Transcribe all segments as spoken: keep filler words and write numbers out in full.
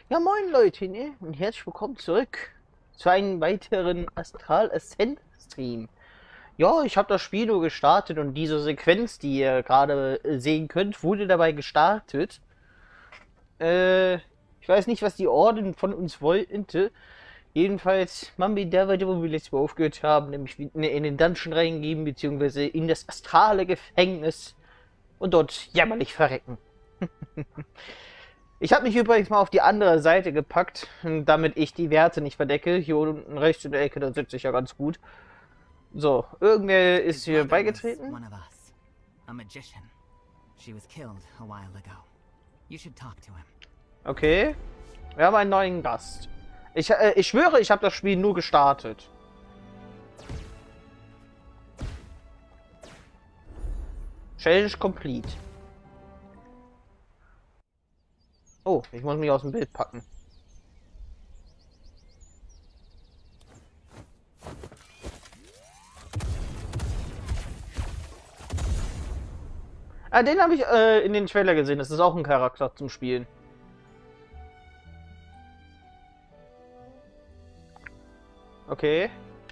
Ja, moin Leute, ne? Und herzlich willkommen zurück zu einem weiteren Astral Ascent Stream. Ja, ich habe das Spiel nur gestartet und diese Sequenz, die ihr gerade äh, sehen könnt, wurde dabei gestartet. Äh, ich weiß nicht, was die Orden von uns wollte. Jedenfalls machen wir da weiter, wo wir letztes Mal aufgehört haben, nämlich in in den Dungeon reingehen, beziehungsweise in das astrale Gefängnis und dort jämmerlich verrecken. Ich habe mich übrigens mal auf die andere Seite gepackt, damit ich die Werte nicht verdecke. Hier unten rechts in der Ecke, da sitze ich ja ganz gut. So, irgendwer ist His hier mother was beigetreten. one of us, a magician. She was killed a while ago. You should talk to him. Okay, wir haben einen neuen Gast. Ich, äh, ich schwöre, ich habe das Spiel nur gestartet. Challenge complete. Oh, ich muss mich aus dem Bild packen. Ah, den habe ich äh, in den Trailer gesehen. Das ist auch ein Charakter zum Spielen. Okay.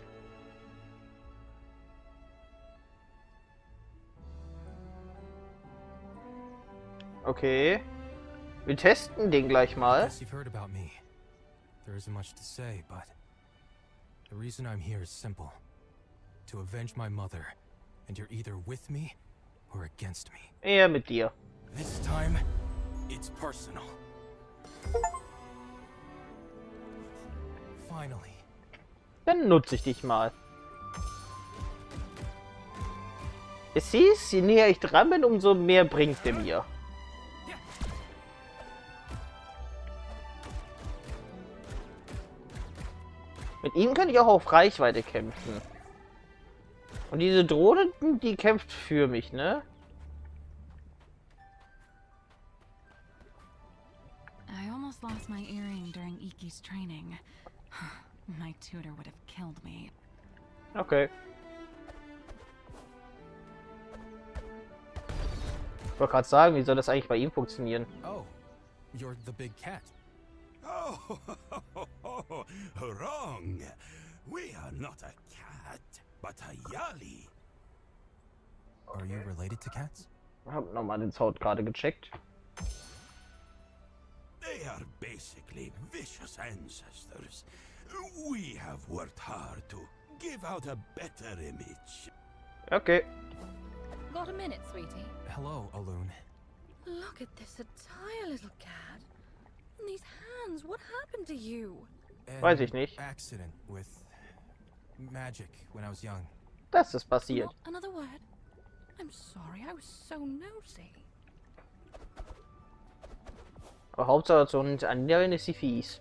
Okay. Wir testen den gleich mal. Guess you've heard about me. There isn't much to say, but the reason I'm here is simple. To avenge my mother, and you're either with me or against me. Eher mit dir. This time, it's personal. Finally. Dann nutze ich dich mal. Es hieß, je näher ich dran bin, umso mehr bringt er mir. Mit ihm kann ich auch auf Reichweite kämpfen. Und diese Drohne, die kämpft für mich, ne? I almost lost my earring during Iki's training. My tutor would have killed me. Okay. Ich wollte gerade sagen, wie soll das eigentlich bei ihm funktionieren? Oh, you're the big cat. Oh, wrong. We are not a cat, but a yali. Are you related to cats? Ich habe nochmal den Sound gerade gecheckt. They are basically vicious ancestors. We have worked hard to give out a better image. Okay. Got a minute, sweetie? Hello, Alun. Look at this entire little cat. And these hands, what happened to you? Weiß An ich nicht. Accident with magic when I was young. Das ist passiert. Not another word. I'm sorry, I was so nosy. Aber Hauptsache so ein anderen ist sie fies.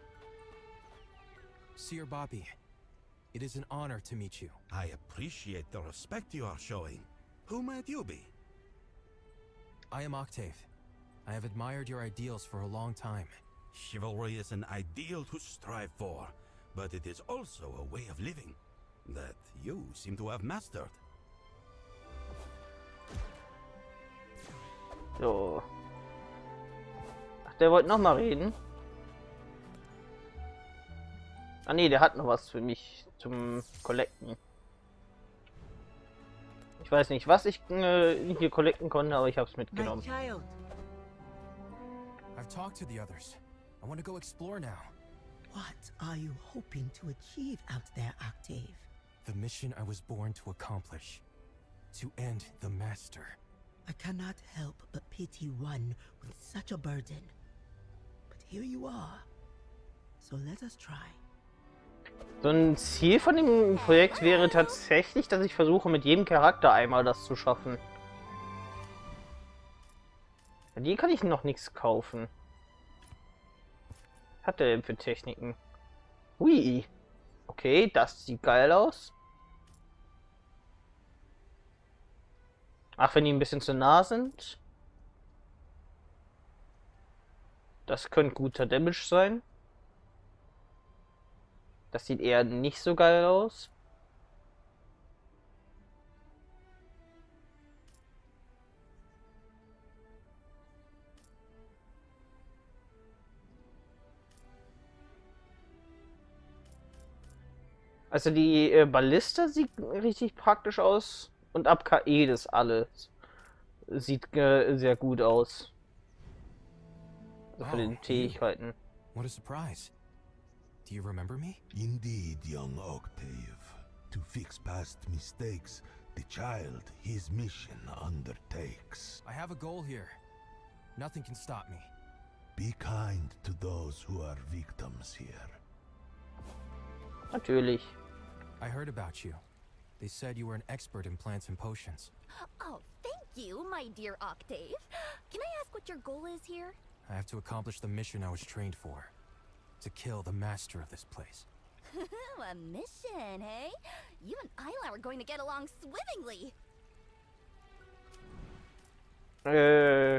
Seer Bobby, it is an honor to meet you. I appreciate the respect you are showing. Who might you be? I am Octave. I have admired your ideals for a long time. Chivalry is an ideal to strive for, but it is also a way of living that you seem to have mastered. So. Ach, der wollte noch mal reden. Ah nee, der hat noch was für mich zum Collecten. Ich weiß nicht, was ich äh, hier collecten konnte, aber ich habe es mitgenommen. child. I've talked to the others. I want to go explore now. What are you hoping to achieve out there, Octave? The mission I was born to accomplish. To end the Master. I cannot help but pity one with such a burden. But here you are. So let us try. So ein Ziel von dem Projekt wäre tatsächlich, dass ich versuche, mit jedem Charakter einmal das zu schaffen. Bei dir kann ich noch nichts kaufen. Was hat der denn für Techniken? Hui. Okay, das sieht geil aus. Ach, wenn die ein bisschen zu nah sind. Das könnte guter Damage sein. Das sieht eher nicht so geil aus. Also die äh, Balliste sieht richtig praktisch aus und ab K E das alles sieht äh, sehr gut aus. Also von Oh, den you. Fähigkeiten. What a surprise. Do you remember me? Indeed, young Octave. To fix past mistakes, the child his mission undertakes. I have a goal here. Nothing can stop me. Be kind to those who are victims here. Natürlich. I heard about you. They said you were an expert in plants and potions. Oh, thank you, my dear Octave. Can I ask what your goal is here? I have to accomplish the mission I was trained for. To kill the master of this place. A mission, hey? You and Isla are going to get along swimmingly. Äh.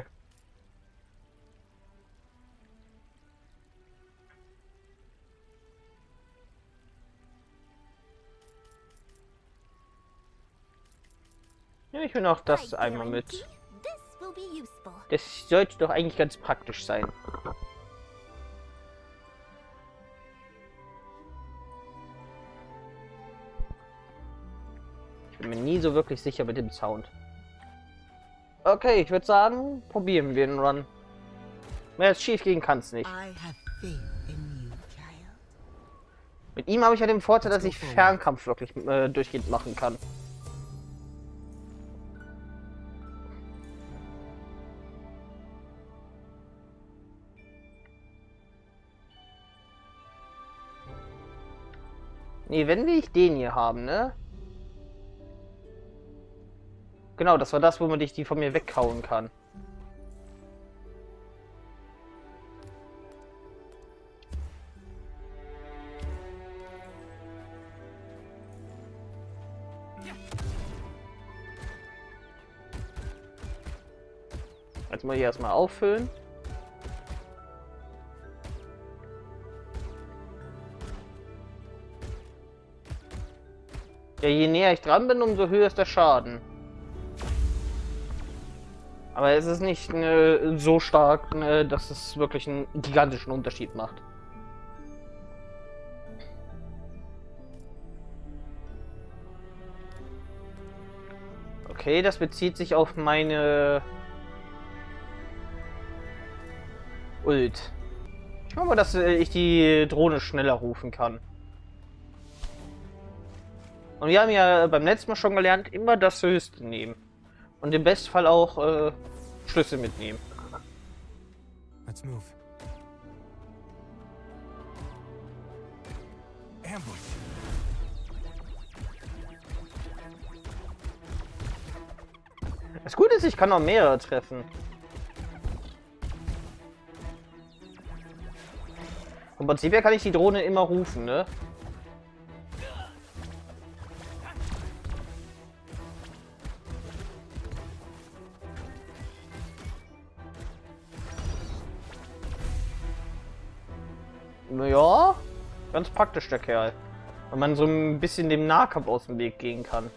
Nehme ich mir noch das I einmal mit. guarantee this will be useful. Das sollte doch eigentlich ganz praktisch sein. Ich bin mir nie so wirklich sicher mit dem Sound. Okay, ich würde sagen, probieren wir den Run. Mehr als schief gehen kann es nicht. I have faith in you, child. Mit ihm habe ich ja den Vorteil, dass ich Fernkampf wirklich äh, durchgehend machen kann. Nee, wenn will ich den hier haben, ne? Genau, das war das, wo man dich die von mir weghauen kann. Jetzt mal hier erstmal auffüllen. Ja, je näher ich dran bin, umso höher ist der Schaden. Aber es ist nicht äh, so stark, äh, dass es wirklich einen gigantischen Unterschied macht. Okay, das bezieht sich auf meine Ult. Ich hoffe, dass äh, ich die Drohne schneller rufen kann. Und wir haben ja beim letzten Mal schon gelernt, immer das Höchste nehmen. Und im Bestfall auch äh, Schlüssel mitnehmen. Let's move. Ambush. Das Gute ist, ich kann noch mehrere treffen. Im Prinzip her kann ich die Drohne immer rufen, ne? Ja, ganz praktisch der Kerl. Wenn man so ein bisschen dem Nahkampf aus dem Weg gehen kann.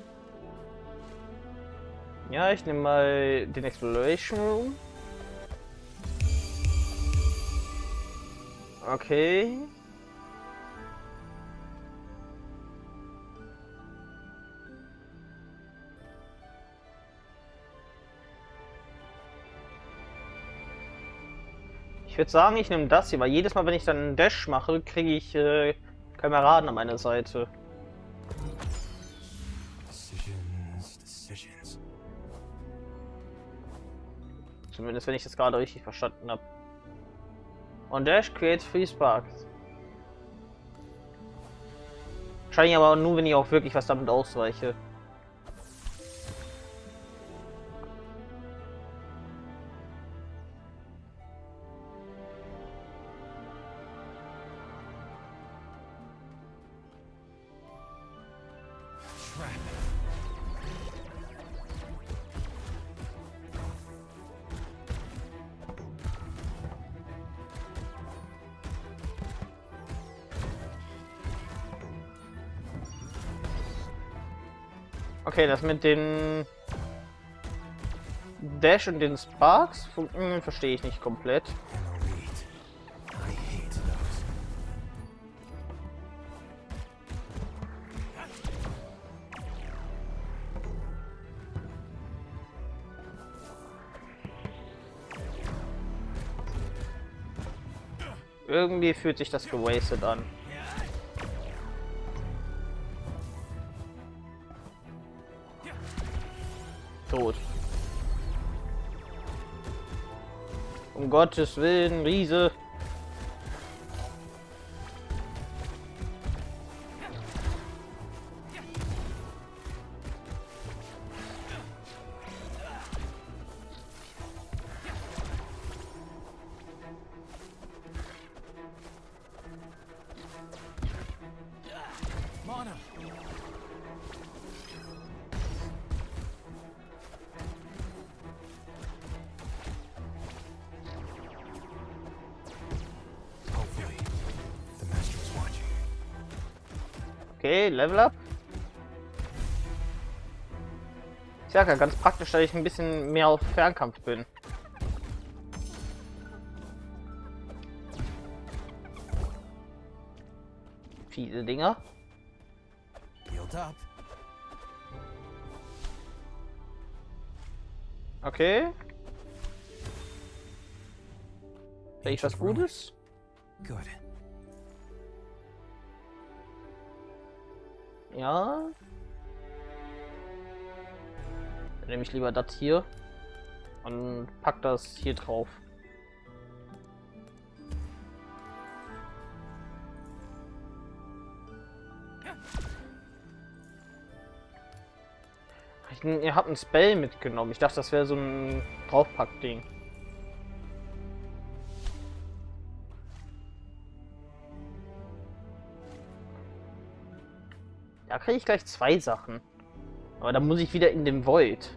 Ja, ich nehme mal den Exploration Room. Okay. Ich würde sagen, ich nehme das hier, weil jedes Mal, wenn ich dann einen Dash mache, kriege ich äh, Kameraden an meiner Seite. Decisions, decisions. Zumindest, wenn ich das gerade richtig verstanden habe. Und Dash creates Free Sparks. Wahrscheinlich aber nur, wenn ich auch wirklich was damit ausweiche. Okay, das mit den Dash und den Sparks hm, verstehe ich nicht komplett. Irgendwie fühlt sich das gewastet an. Tot. Um Gottes Willen, Riese. Mana! Hopefully, the master is watching. Okay, Level Up. Tja, ganz praktisch, dass ich ein bisschen mehr auf Fernkampf bin. Viele Dinger. Healed up. Okay. Sehe ich was Ancient ruin. Gutes? Good. Ja. Dann nehme ich lieber das hier und pack das hier drauf. Ich, ihr habt ein Spell mitgenommen. Ich dachte, das wäre so ein Draufpack-Ding. Da kriege ich gleich zwei Sachen. Aber dann muss ich wieder in den Void.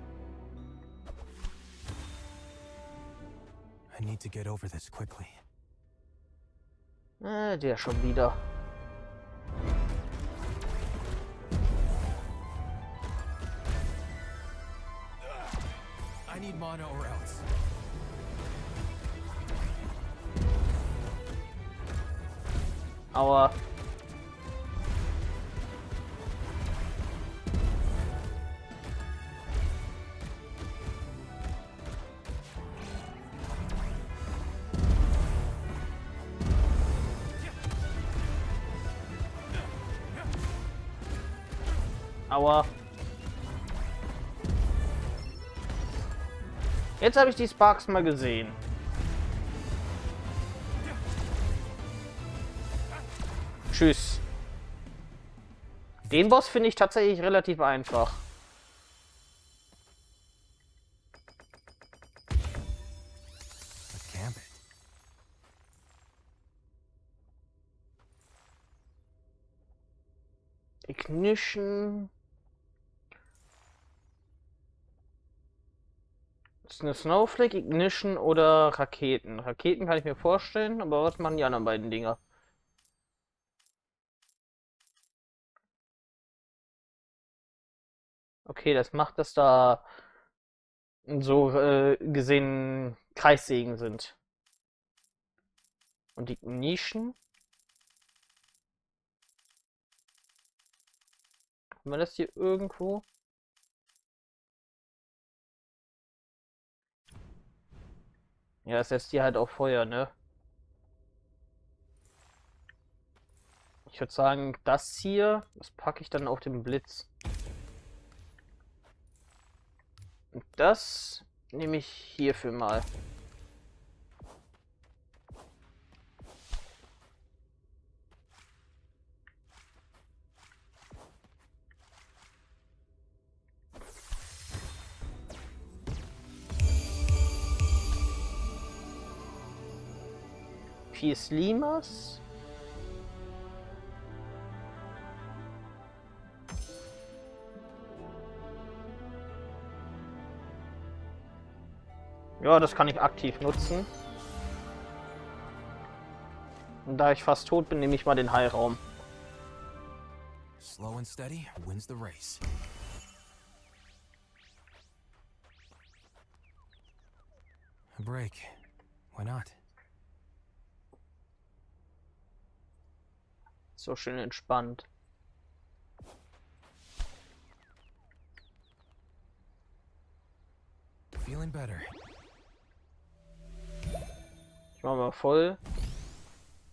I need to get over this quickly. Äh, der schon wieder. I need mana or else. Aua. Aua. Jetzt habe ich die Sparks mal gesehen. Tschüss. Den Boss finde ich tatsächlich relativ einfach. A gambit. Ignition. Ist eine Snowflake, Ignition oder Raketen? Raketen kann ich mir vorstellen, aber was machen die anderen beiden Dinger? Okay, das macht, dass da so äh, gesehen Kreissägen sind. Und Ignition? Haben wir das hier irgendwo? Ja, das setzt hier halt auf Feuer, ne? Ich würde sagen, das hier, das packe ich dann auf den Blitz. Und das nehme ich hierfür mal. Vier Slimas. Ja, das kann ich aktiv nutzen. Und da ich fast tot bin, nehme ich mal den Heilraum. Slow and steady wins the race. A break. Why not? So schön entspannt. Feeling better. Ich mache mal voll.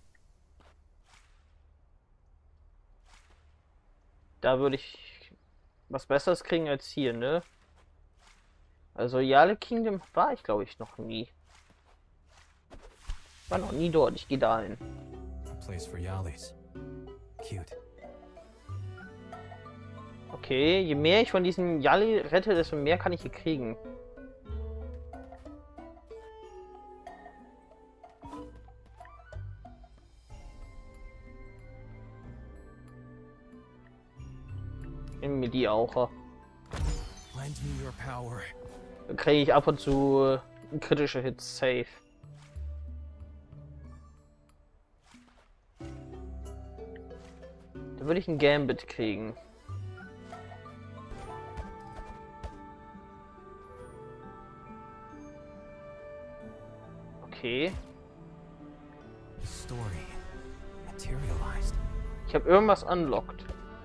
Da würde ich was Besseres kriegen als hier, ne? Also Yale Kingdom war ich, glaube ich, noch nie. War noch nie dort. Ich gehe dahin. A place for Yalis. Cute. Okay, je mehr ich von diesen Yali rette, desto mehr kann ich hier kriegen. Nimm mir die auch. Lend me your power. Dann kriege ich ab und zu äh, kritische Hits safe. Da würde ich ein Gambit kriegen. Okay. The story materialized. Ich habe irgendwas unlocked.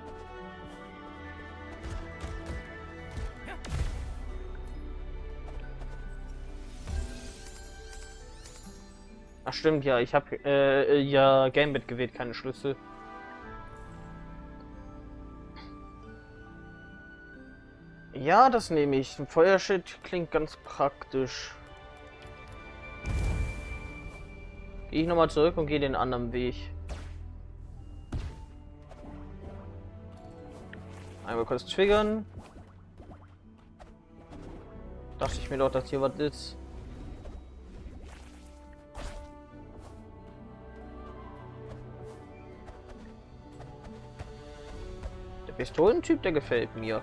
Ach stimmt, ja, ich habe äh, ja Gambit gewählt, keine Schlüssel. Ja, das nehme ich. Ein Feuerschild klingt ganz praktisch. Gehe ich nochmal zurück und gehe den anderen Weg. Einmal kurz triggern. Dachte ich mir doch, dass hier was ist. Der Pistolentyp, der gefällt mir.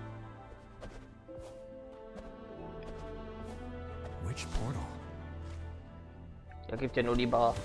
Which portal? Da gibt ja nur die Bar.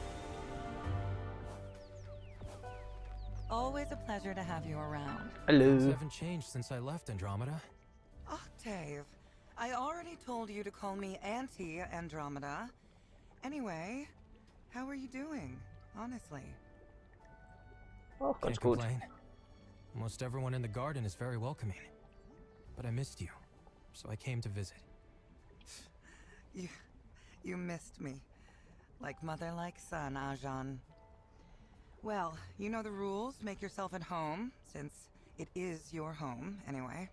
Always a pleasure to have you around. Things Hallo. haven't changed since I left Andromeda. Octave, I already told you to call me Auntie Andromeda. Anyway, how are you doing, honestly? Oh, ganz Can't gut. complain. Almost everyone in the garden is very welcoming. But I missed you, so I came to visit. You, you missed me. Like mother, like son, Ajan. Well, you know the rules. Make yourself at home, since it is your home, anyway.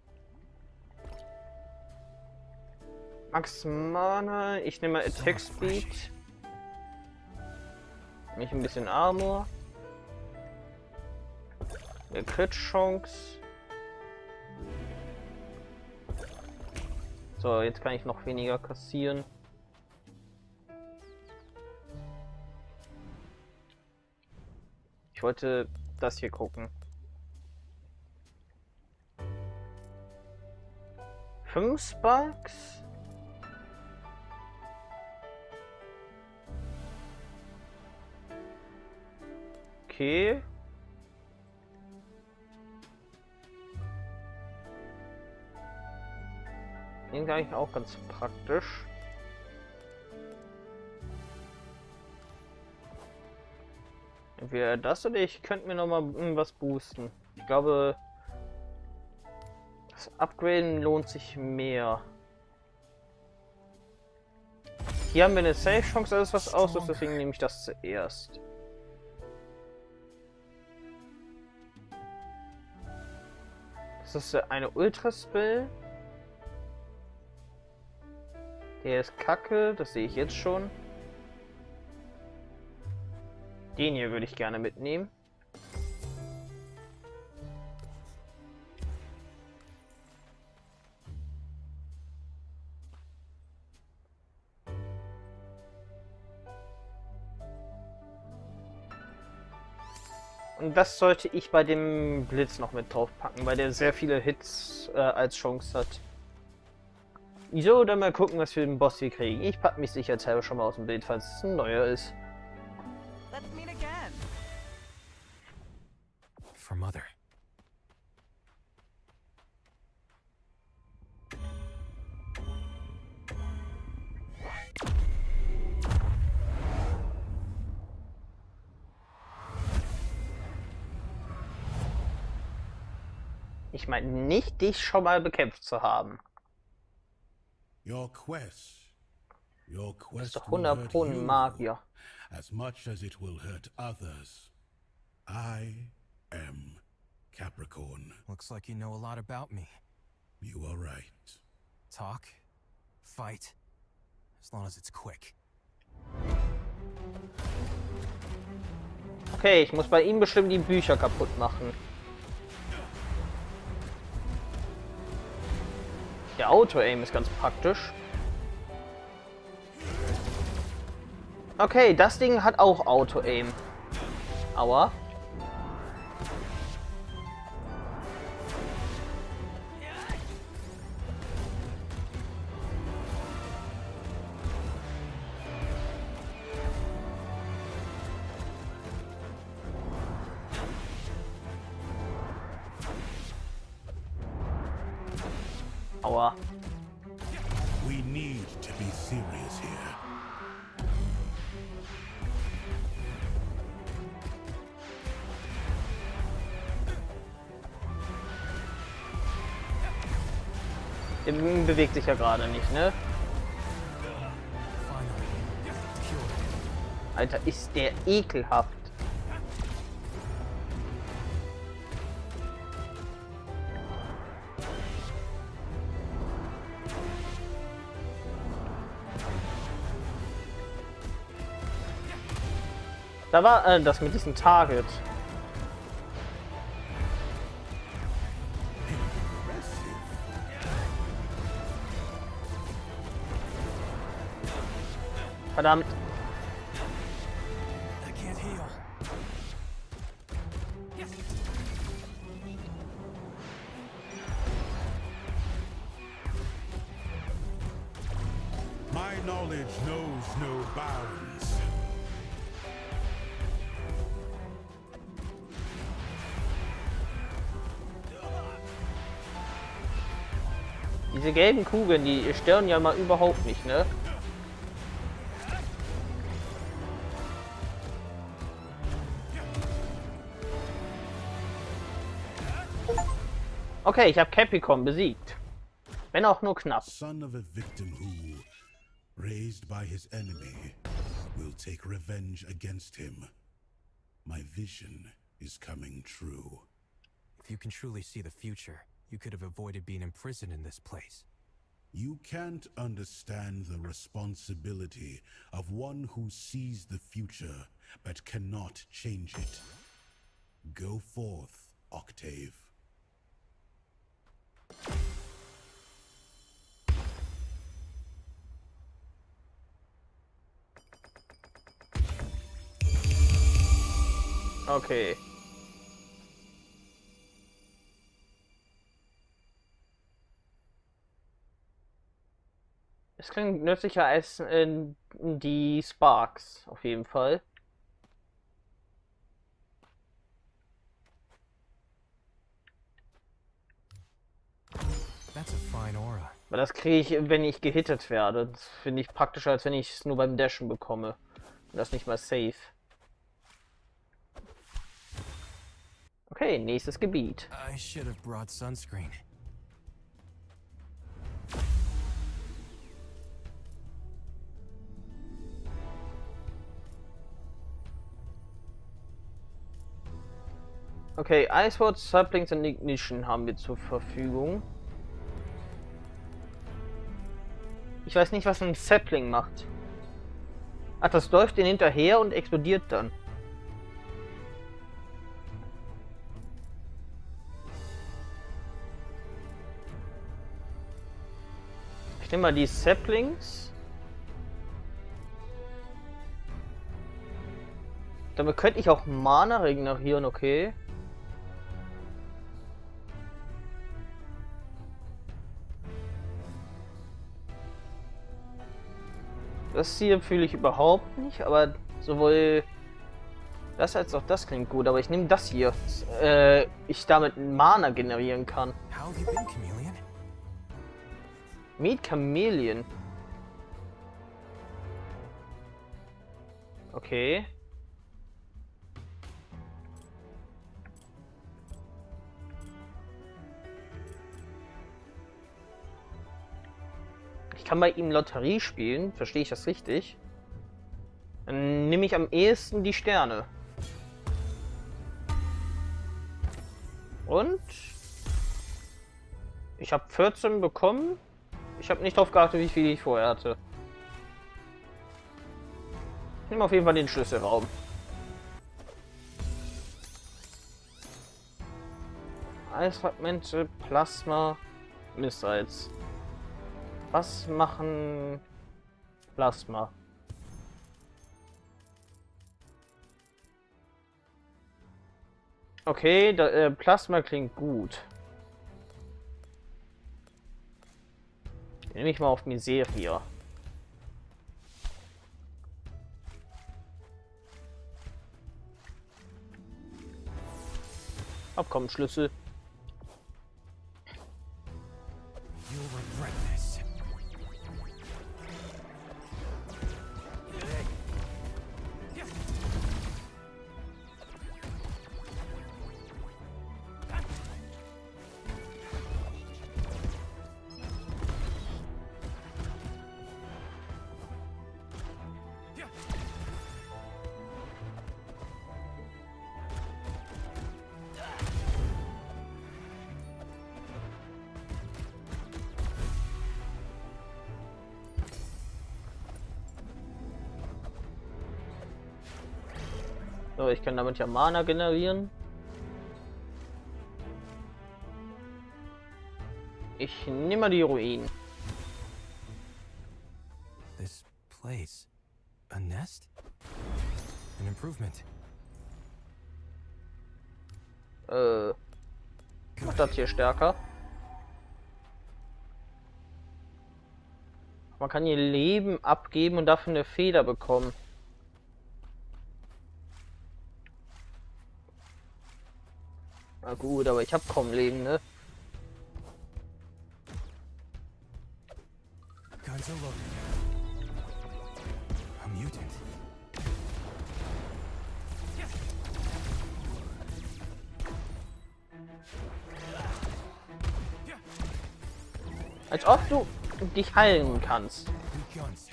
Max Mana, ich nehme mal Attack Speed. Mich ein bisschen Armor. Eine Crit-Chance. So, jetzt kann ich noch weniger kassieren. Ich wollte das hier gucken. Fünf Sparks? Okay. Den kann ich auch ganz praktisch. Entweder das oder ich könnte mir noch mal was boosten. Ich glaube, das Upgraden lohnt sich mehr. Hier haben wir eine Safe-Chance, alles was auslöst, deswegen nehme ich das zuerst. Das ist eine Ultra-Spell. Der ist kacke, das sehe ich jetzt schon. Den hier würde ich gerne mitnehmen. Und das sollte ich bei dem Blitz noch mit drauf packen, weil der sehr viele Hits äh, als Chance hat. So, dann mal gucken, was wir den Boss hier kriegen. Ich packe mich sicherheitshalber schon mal aus dem Bild, falls es ein neuer ist. Let's meet again. For Mother. Ich meine nicht, dich schon mal bekämpft zu haben. Your quest. Your Das ist quest doch will hundert hurt Pro ein you Magier. as much as it will hurt others. I am Capricorn. Looks like you know a lot about me. You are right. Talk, fight, as long as it's quick. Okay, ich muss bei ihm bestimmt die Bücher kaputt machen. Der Auto-Aim ist ganz praktisch. Okay, das Ding hat auch Auto-Aim. Aua. Aua. We need to be serious here. Der bewegt sich ja gerade nicht, ne? Alter, ist der ekelhaft. Da war äh, das mit diesem Target. Verdammt. My knowledge knows no bounds. Diese gelben Kugeln, die stören ja mal überhaupt nicht, ne? Okay, ich habe Capricorn besiegt. Wenn auch nur knapp. Son of a victim who, raised by his enemy, will take revenge against him. My vision is coming true. If you can truly see the future, you could have avoided being imprisoned in this place. You can't understand the responsibility of one who sees the future but cannot change it. Go forth, Octave. Okay. Es klingt nützlicher als äh, die Sparks, auf jeden Fall. That's a fine aura. Aber das kriege ich, wenn ich gehittet werde. Das finde ich praktischer, als wenn ich es nur beim Dashen bekomme. Und das nicht mal safe. Okay, nächstes Gebiet. I should have brought sunscreen. Okay, Iceword, Saplings und Ignition haben wir zur Verfügung. Ich weiß nicht, was ein Sapling macht. Ach, das läuft den hinterher und explodiert dann. Ich nehme mal die Saplings. Damit könnte ich auch Mana regenerieren, okay. Das hier fühle ich überhaupt nicht, aber sowohl das als auch das klingt gut. Aber ich nehme das hier, äh, ich damit Mana generieren kann. How have you been, Chameleon? Meet Chameleon. Okay. Ich kann bei ihm Lotterie spielen, verstehe ich das richtig? Dann nehme ich am ehesten die Sterne. Und ich habe vierzehn bekommen. Ich habe nicht darauf geachtet, wie viel ich vorher hatte. Ich nehme auf jeden Fall den Schlüsselraum. Eisfragmente, Plasma, Missiles. Was machen Plasma? Okay, da, äh, Plasma klingt gut. Nehme ich mal auf Miseria. Abkommensschlüssel. You'll regret this. So, ich kann damit ja Mana generieren. Ich nehme mal die Ruinen. This place. A nest? An improvement. Äh. Macht das hier stärker. Man kann ihr Leben abgeben und dafür eine Feder bekommen. Na gut, aber ich habe kaum Leben, ne? Guns are loaded. A mutant. Als ob du dich heilen kannst. Guns.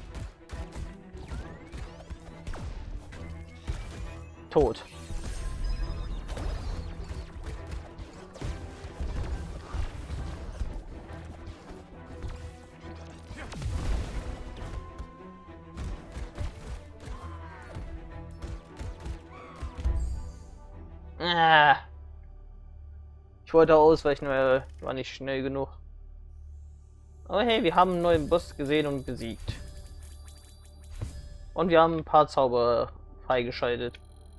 Tot. Ah. Ich wollte ausweichen, weil war nicht schnell genug. Aber hey, wir haben einen neuen Boss gesehen und besiegt. Und wir haben ein paar Zauber freigeschaltet.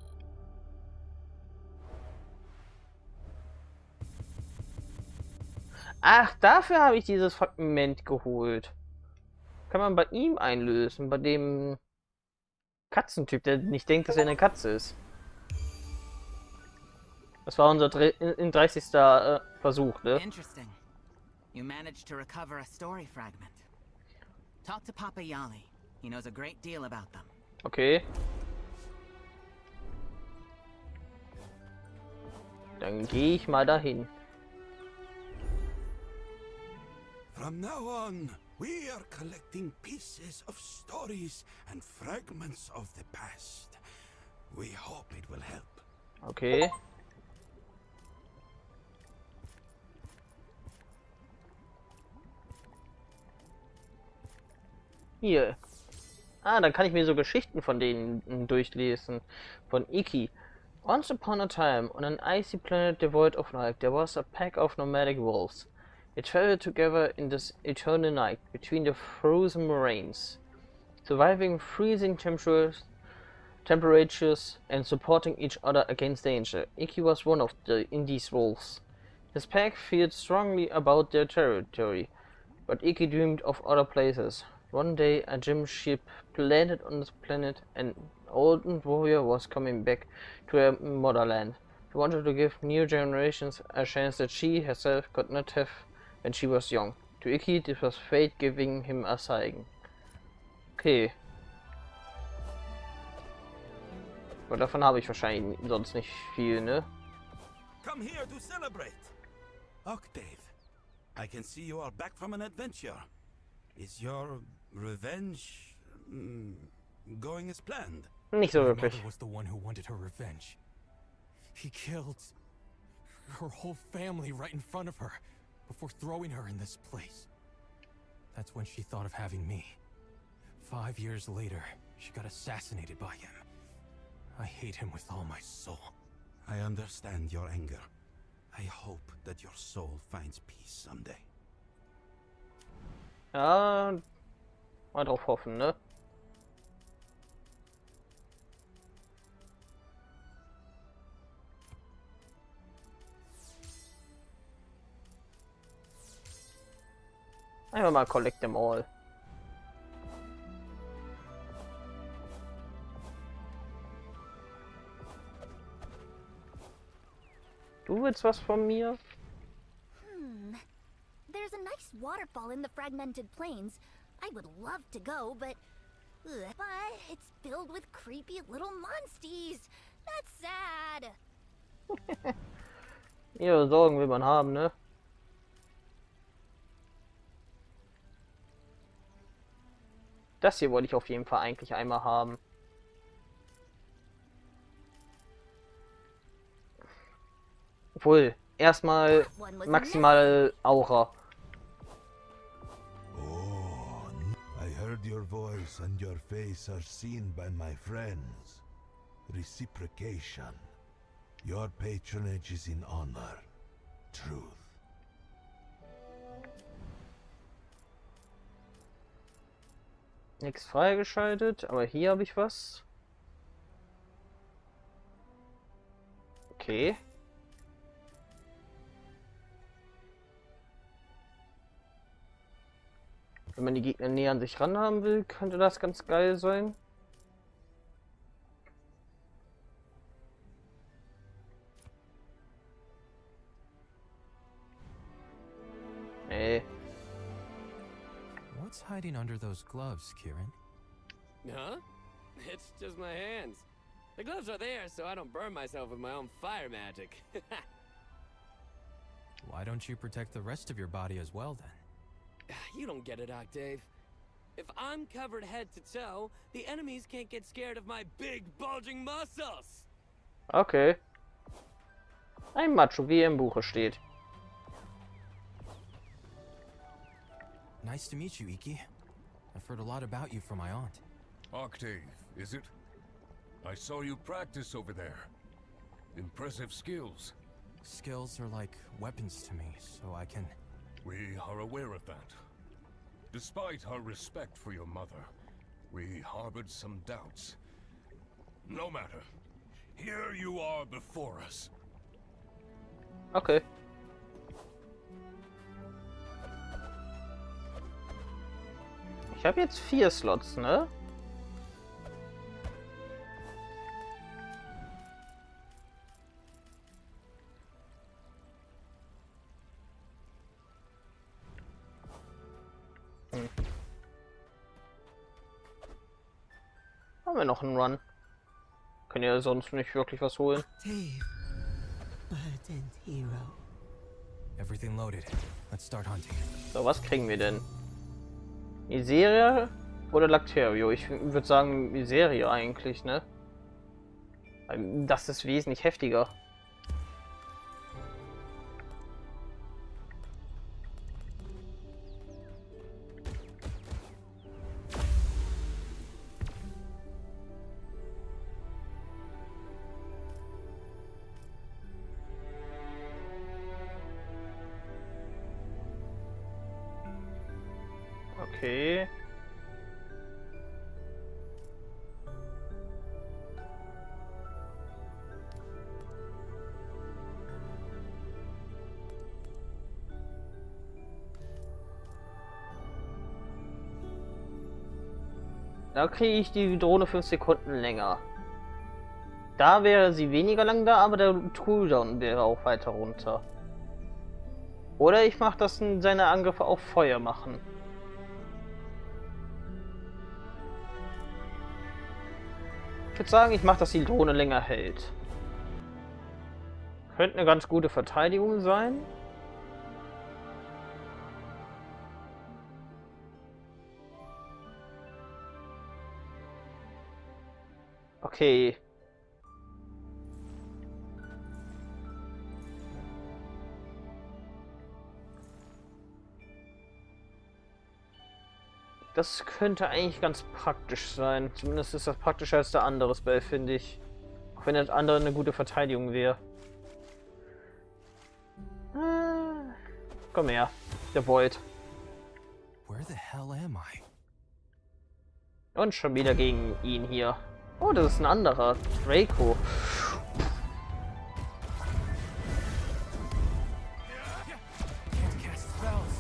Ach, dafür habe ich dieses Fragment geholt. Kann man bei ihm einlösen, bei dem Katzentyp, der nicht denkt, dass er eine Katze ist. Das war unser dreißigster Äh, Versuch, ne? Interesting. You managed to recover a story fragment. Talk to Papa Yali. He knows a great deal about them. Okay. Dann gehe ich mal dahin. From now on, we are collecting pieces of stories and fragments of the past. We hope it will help. Okay. Hier. Ah, dann kann ich mir so Geschichten von denen durchlesen. Von Iki. Once upon a time, on an icy planet devoid of life, there was a pack of nomadic wolves. They traveled together in this eternal night between the frozen moraines, surviving freezing temperatures, temperatures and supporting each other against danger. Iki was one of the in these wolves. His pack feared strongly about their territory, but Iki dreamed of other places. One day, a gem ship landed on this planet, and an old warrior was coming back to her motherland. He wanted to give new generations a chance that she herself could not have when she was young. To Iki, this was fate giving him a sign. Okay. Aber davon habe ich wahrscheinlich sonst nicht viel, ne? Come here to celebrate. Octave, I can see you are back from an adventure. Is your revenge mm, going as planned? Nicht so My wirklich. mother was the one who wanted her revenge. He killed her whole family right in front of her before throwing her in this place. That's when she thought of having me. Five years later, she got assassinated by him. I hate him with all my soul. I understand your anger. I hope that your soul finds peace someday. Ja, mal drauf hoffen, ne? Einfach mal collect them all. Du willst was von mir? Hmm. There's a nice waterfall in the fragmented plains. I would love to go, but... Ugh, but it's filled with creepy little monsties. That's sad. Ihre Sorgen will man haben, ne? Das hier wollte ich auf jeden Fall eigentlich einmal haben. Obwohl, erstmal maximal Aura. Oh, I heard your voice and your face are seen by my friends. Reciprocation. Your patronage is in honor. Truth. Nichts freigeschaltet, aber hier habe ich was. Okay. Wenn man die Gegner näher an sich ran haben will, könnte das ganz geil sein. Nee. What's hiding under those gloves, Kieran? Huh? It's just my hands. The gloves are there so I don't burn myself with my own fire magic. Why don't you protect the rest of your body as well, then? You don't get it, Octave. If I'm covered head to toe, the enemies can't get scared of my big, bulging muscles. Okay. Ein Macho, wie er im Buche steht. Nice to meet you, Iki. I've heard a lot about you from my aunt. Octave, is it? I saw you practice over there. Impressive skills. Skills are like weapons to me, so I can... We are aware of that. Despite our respect for your mother, we harbored some doubts. No matter. Here you are before us. Okay. Ich habe jetzt vier Slots, ne? Hm. Haben wir noch einen Run? Können ja sonst nicht wirklich was holen. Octave, burdened hero. Everything loaded. Let's start hunting. So, was kriegen wir denn? Miseria oder Lacterio? Ich würde sagen Miseria eigentlich, ne? Das ist wesentlich heftiger. Okay. Da kriege ich die Drohne fünf Sekunden länger. Da wäre sie weniger lang da, aber der Cooldown wäre auch weiter runter. Oder ich mache das in seine Angriffe auf Feuer machen. Ich würde sagen, ich mache, dass die Drohne länger hält. Könnte eine ganz gute Verteidigung sein. Okay. Das könnte eigentlich ganz praktisch sein. Zumindest ist das praktischer als der andere Spell, finde ich. Auch wenn das andere eine gute Verteidigung wäre. Äh, komm her, der Void. Where the hell am I? Und schon wieder gegen ihn hier. Oh, das ist ein anderer. Draco. Can't cast spells.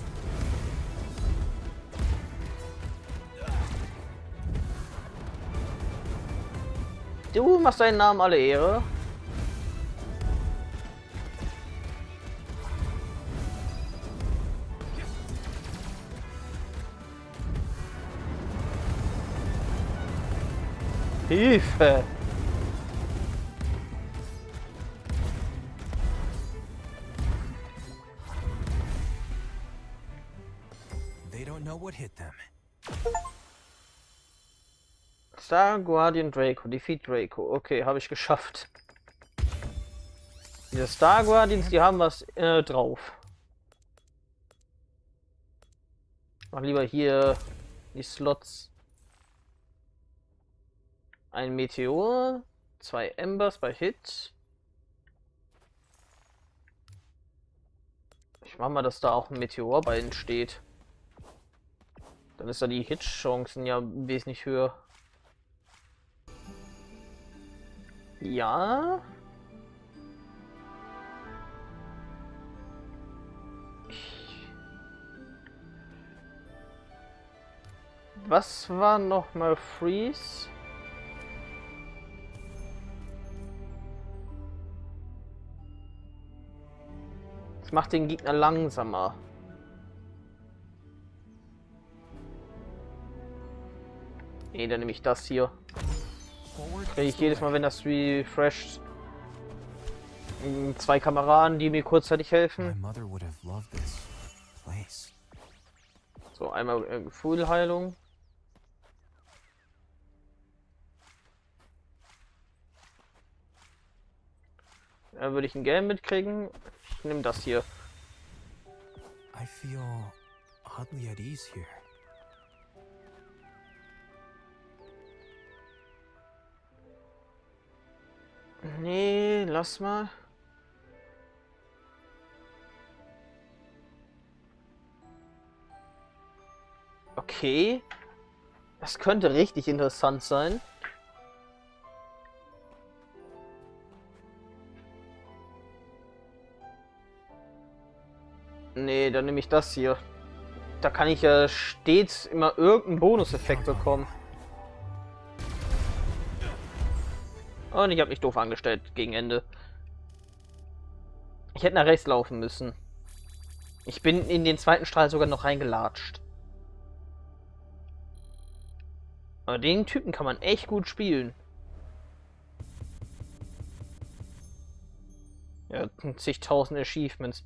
Du machst deinen Namen alle Ehre. Hilfe! They don't know what hit them. Star Guardian Draco, Defeat Draco. Okay, habe ich geschafft. Diese Star Guardians, die haben was äh, drauf. Mach lieber hier die Slots. Ein Meteor, zwei Embers bei Hit. Ich mach mal, dass da auch ein Meteor bei entsteht. Dann ist da die Hit-Chancen ja wesentlich höher. Ja. Was war noch mal Freeze? Das macht den Gegner langsamer. Nee, dann nehme ich das hier. Kriege ich jedes Mal, wenn das refresht, zwei Kameraden, die mir kurzzeitig helfen. So, einmal äh, Full-Heilung. Dann würde ich ein Game mitkriegen. Ich nehme das hier. I feel oddly at ease here. Nee, lass mal. Okay. Das könnte richtig interessant sein. Nee, dann nehme ich das hier. Da kann ich ja stets immer irgendeinen Bonuseffekt bekommen. Und ich habe mich doof angestellt gegen Ende. Ich hätte nach rechts laufen müssen. Ich bin in den zweiten Strahl sogar noch reingelatscht. Aber den Typen kann man echt gut spielen. Ja, zigtausend Achievements.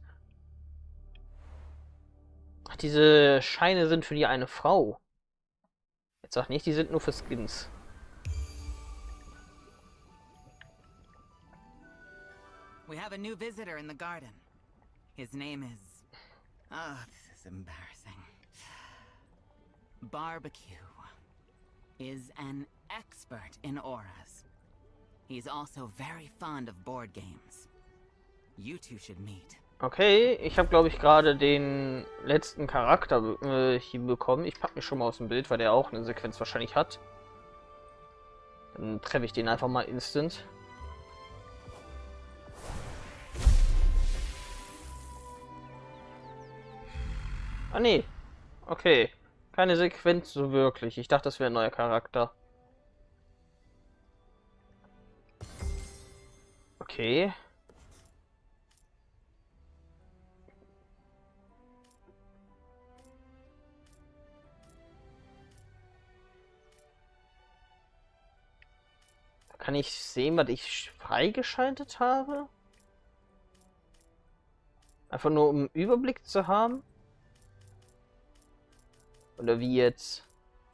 Ach, diese Scheine sind für die eine Frau. Jetzt sag nicht, die sind nur für Skins. We have a new visitor in the garden. His name is... Oh, this is embarrassing. Barbecue is an expert in auras. He's also very fond of board games. You two should meet. Okay, ich habe glaube ich gerade den letzten Charakter äh, hier bekommen. Ich packe mich schon mal aus dem Bild, weil der auch eine Sequenz wahrscheinlich hat. Dann treffe ich den einfach mal instant. Ah nee. Okay. Keine Sequenz so wirklich. Ich dachte, das wäre ein neuer Charakter. Okay. Kann ich sehen, was ich freigeschaltet habe? Einfach nur, um einen Überblick zu haben? Oder wie jetzt?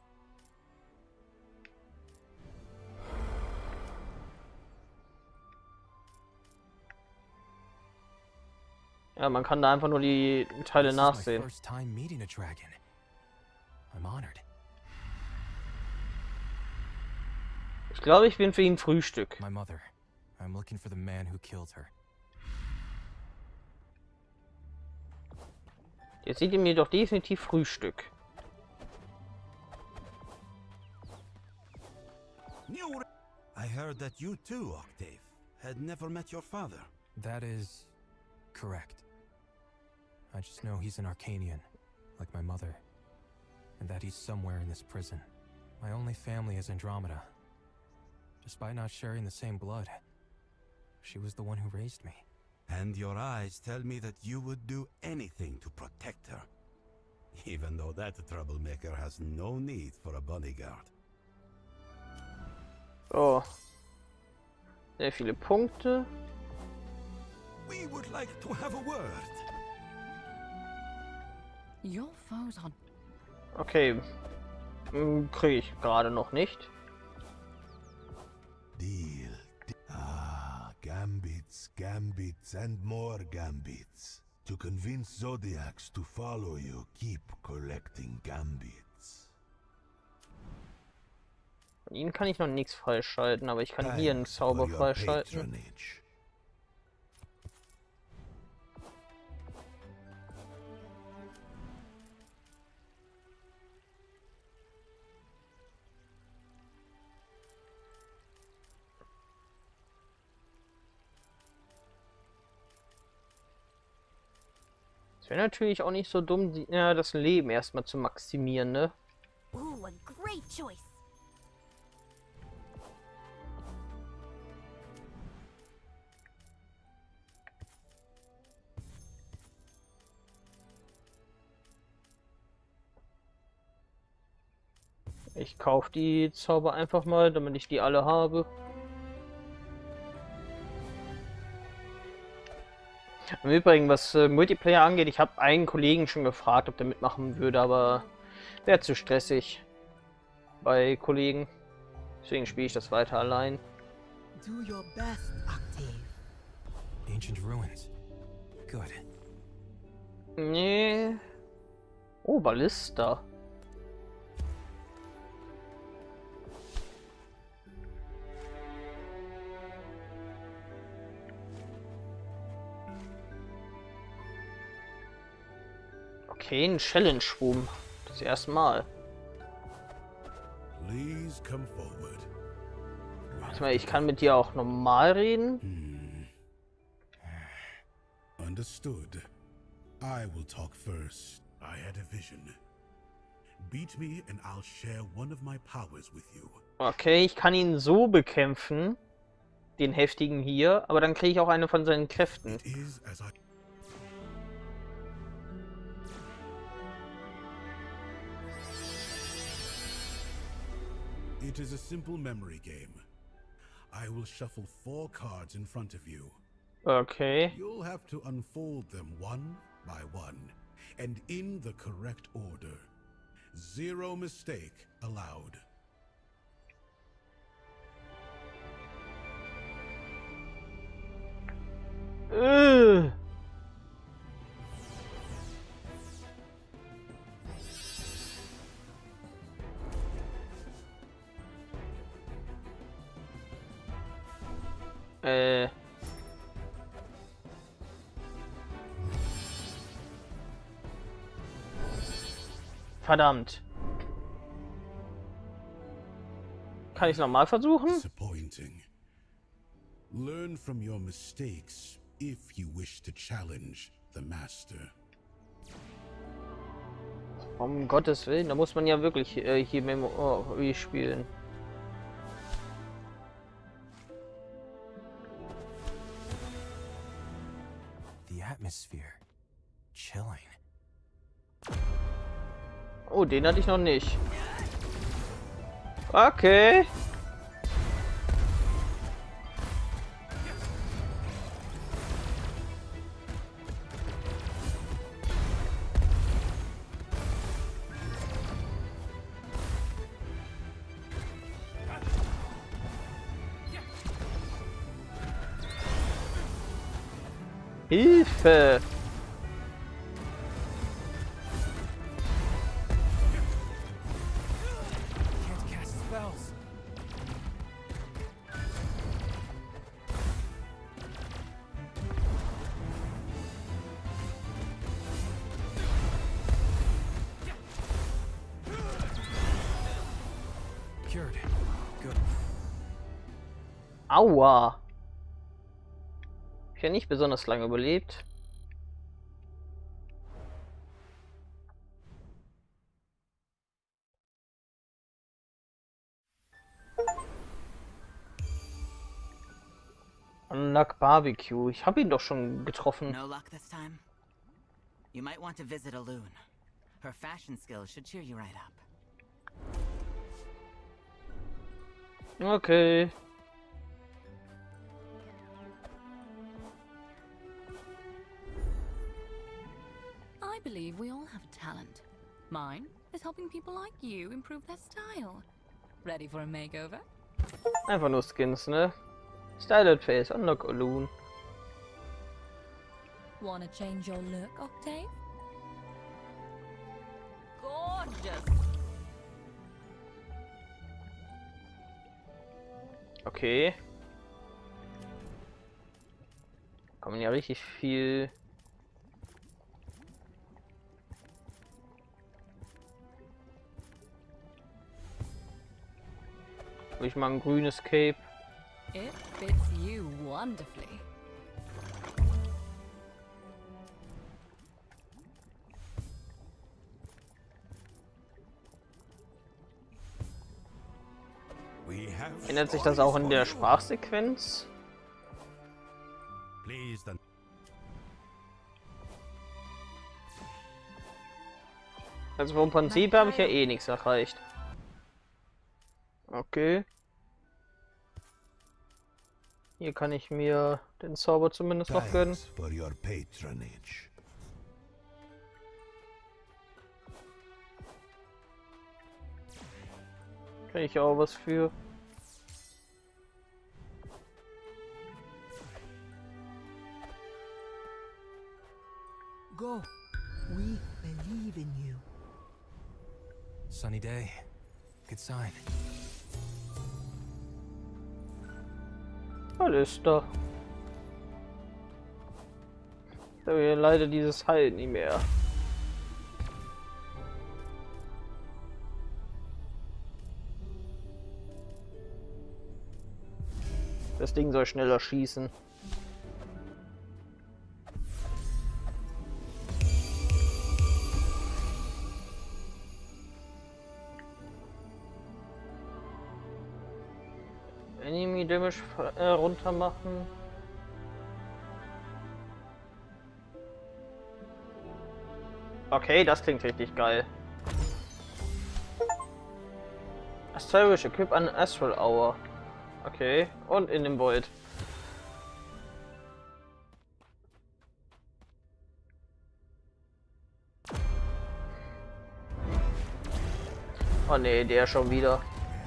Ja, man kann da einfach nur die Teile nachsehen. I'm honored. Ich glaube, ich bin für ihn Frühstück. My mother. I'm looking for the man who killed her. Jetzt sieht ihr mir doch definitiv Frühstück. I heard that you too, Octave, had never met your father. That is correct. I just know he's an Arcanian, like my mother, and that he's somewhere in this prison. My only family is Andromeda. Despite not sharing the same blood, she was the one who raised me. And your eyes tell me that you would do anything to protect her. Even though that troublemaker has no need for a bodyguard. Oh. Sehr viele Punkte. We would like to have a word. Your foes are... Okay. Kriege ich gerade noch nicht. Deal. Ah, gambits, gambits, and more gambits. To convince Zodiacs to follow you, keep collecting gambits. Von ihnen kann ich noch nichts freischalten, aber ich kann hier einen Zauber freischalten. Es wäre natürlich auch nicht so dumm, die, ja, das Leben erstmal zu maximieren, ne? Ooh, a great choice. Ich kaufe die Zauber einfach mal, damit ich die alle habe. Im Übrigen, was äh, Multiplayer angeht, ich habe einen Kollegen schon gefragt, ob der mitmachen würde, aber wäre zu stressig bei Kollegen. Deswegen spiele ich das weiter allein. Do your best, Octave. Ancient ruins. Good. Nee. Oh, Ballista. Okay, ein Challenge-Room. Das erste Mal. Please come forward. Warte mal, ich kann mit dir auch normal reden? Hmm. Understood. I will talk first. I had a vision. Beat me and I'll share one of my powers with you. Okay, ich kann ihn so bekämpfen. Den heftigen hier. Aber dann kriege ich auch eine von seinen Kräften. It is as I It is a simple memory game. I will shuffle four cards in front of you. Okay. You'll have to unfold them one by one, and in the correct order. Zero mistake allowed. Ugh. Äh. Verdammt. Kann ich es nochmal versuchen? Disappointing. Learn from your mistakes if you wish to challenge the master. Um Gottes Willen, da muss man ja wirklich äh, hier Memory spielen. The atmosphere. Chilling. Oh, den hatte ich noch nicht. Okay. Hilfe! Can't cast spells. Aua. Ich habe nicht besonders lange überlebt. Unlock Barbecue. Ich habe ihn doch schon getroffen. No luck this time. You might want to visit Elune. Her fashion skills should cheer you right up. Okay. I believe we all have a talent. Mine is helping people like you improve their style. Ready for a makeover? Einfach nur Skins, ne? Styled Face, Unlock Elune. Wanna change your look, Octave? Gorgeous! Okay. Kann man ja richtig viel. Hab ich mal ein grünes Cape. It fits you wonderfully. Ändert sich das auch in der Sprachsequenz? Also vom Prinzip habe ich ja eh nichts erreicht. Okay. Hier kann ich mir den Zauber zumindest noch gönnen. Kriege ich auch was für. Go. We believe in you. Sunny day. Good sign. Alles da. Da wir leider dieses Heil nicht mehr. Das Ding soll schneller schießen. Enemy Damage äh, runter machen. Okay, das klingt richtig geil. Astral Equip an Astral Hour. Okay, und in dem Void. Oh ne, der schon wieder.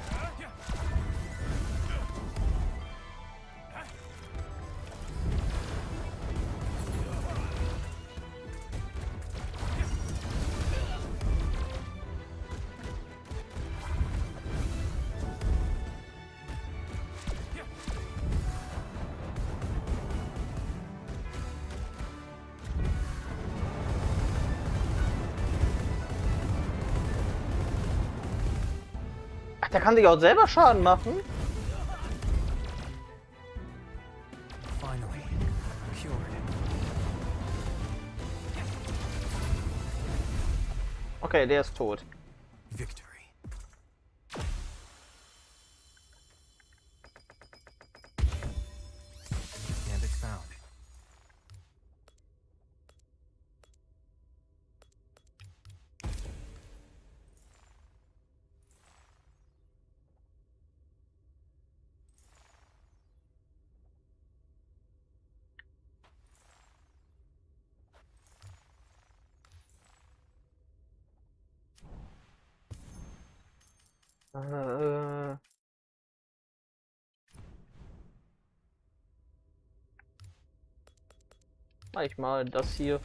Ach, der kann sich auch selber Schaden machen. Finally, cured. Okay, der ist tot. Victory. Gambit found. Äh. Mach ich mal das hier.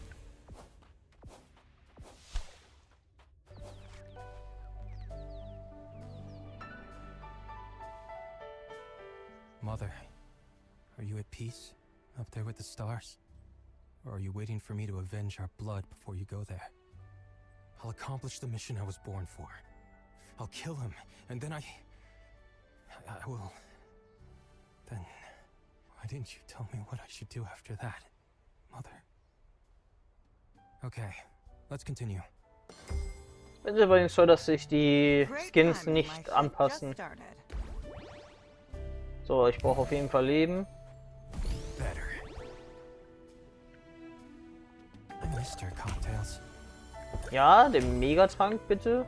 Mother, are you at peace up there with the stars? Or are you waiting for me to avenge our blood before you go there? I'll accomplish the mission I was born for. I'll kill him, and then I... I, I will... Then... Why didn't you tell me what I should do after that, Mother? Okay, let's continue. Bin übrigens so, dass sich die Skins nicht anpassen. So, ich brauche auf jeden Fall Leben. Ja, den Megatrank bitte.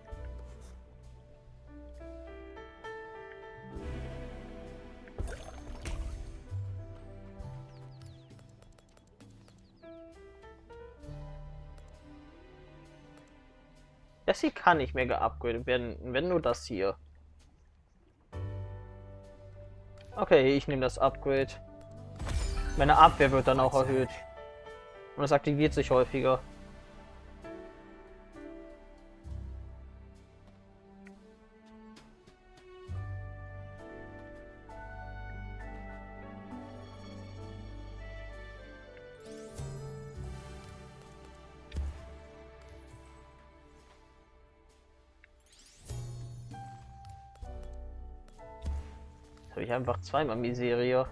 Das hier kann nicht mehr geupgradet werden, wenn nur das hier. Okay, ich nehme das Upgrade. Meine Abwehr wird dann auch erhöht. Und es aktiviert sich häufiger. Habe ich einfach zweimal Miseria.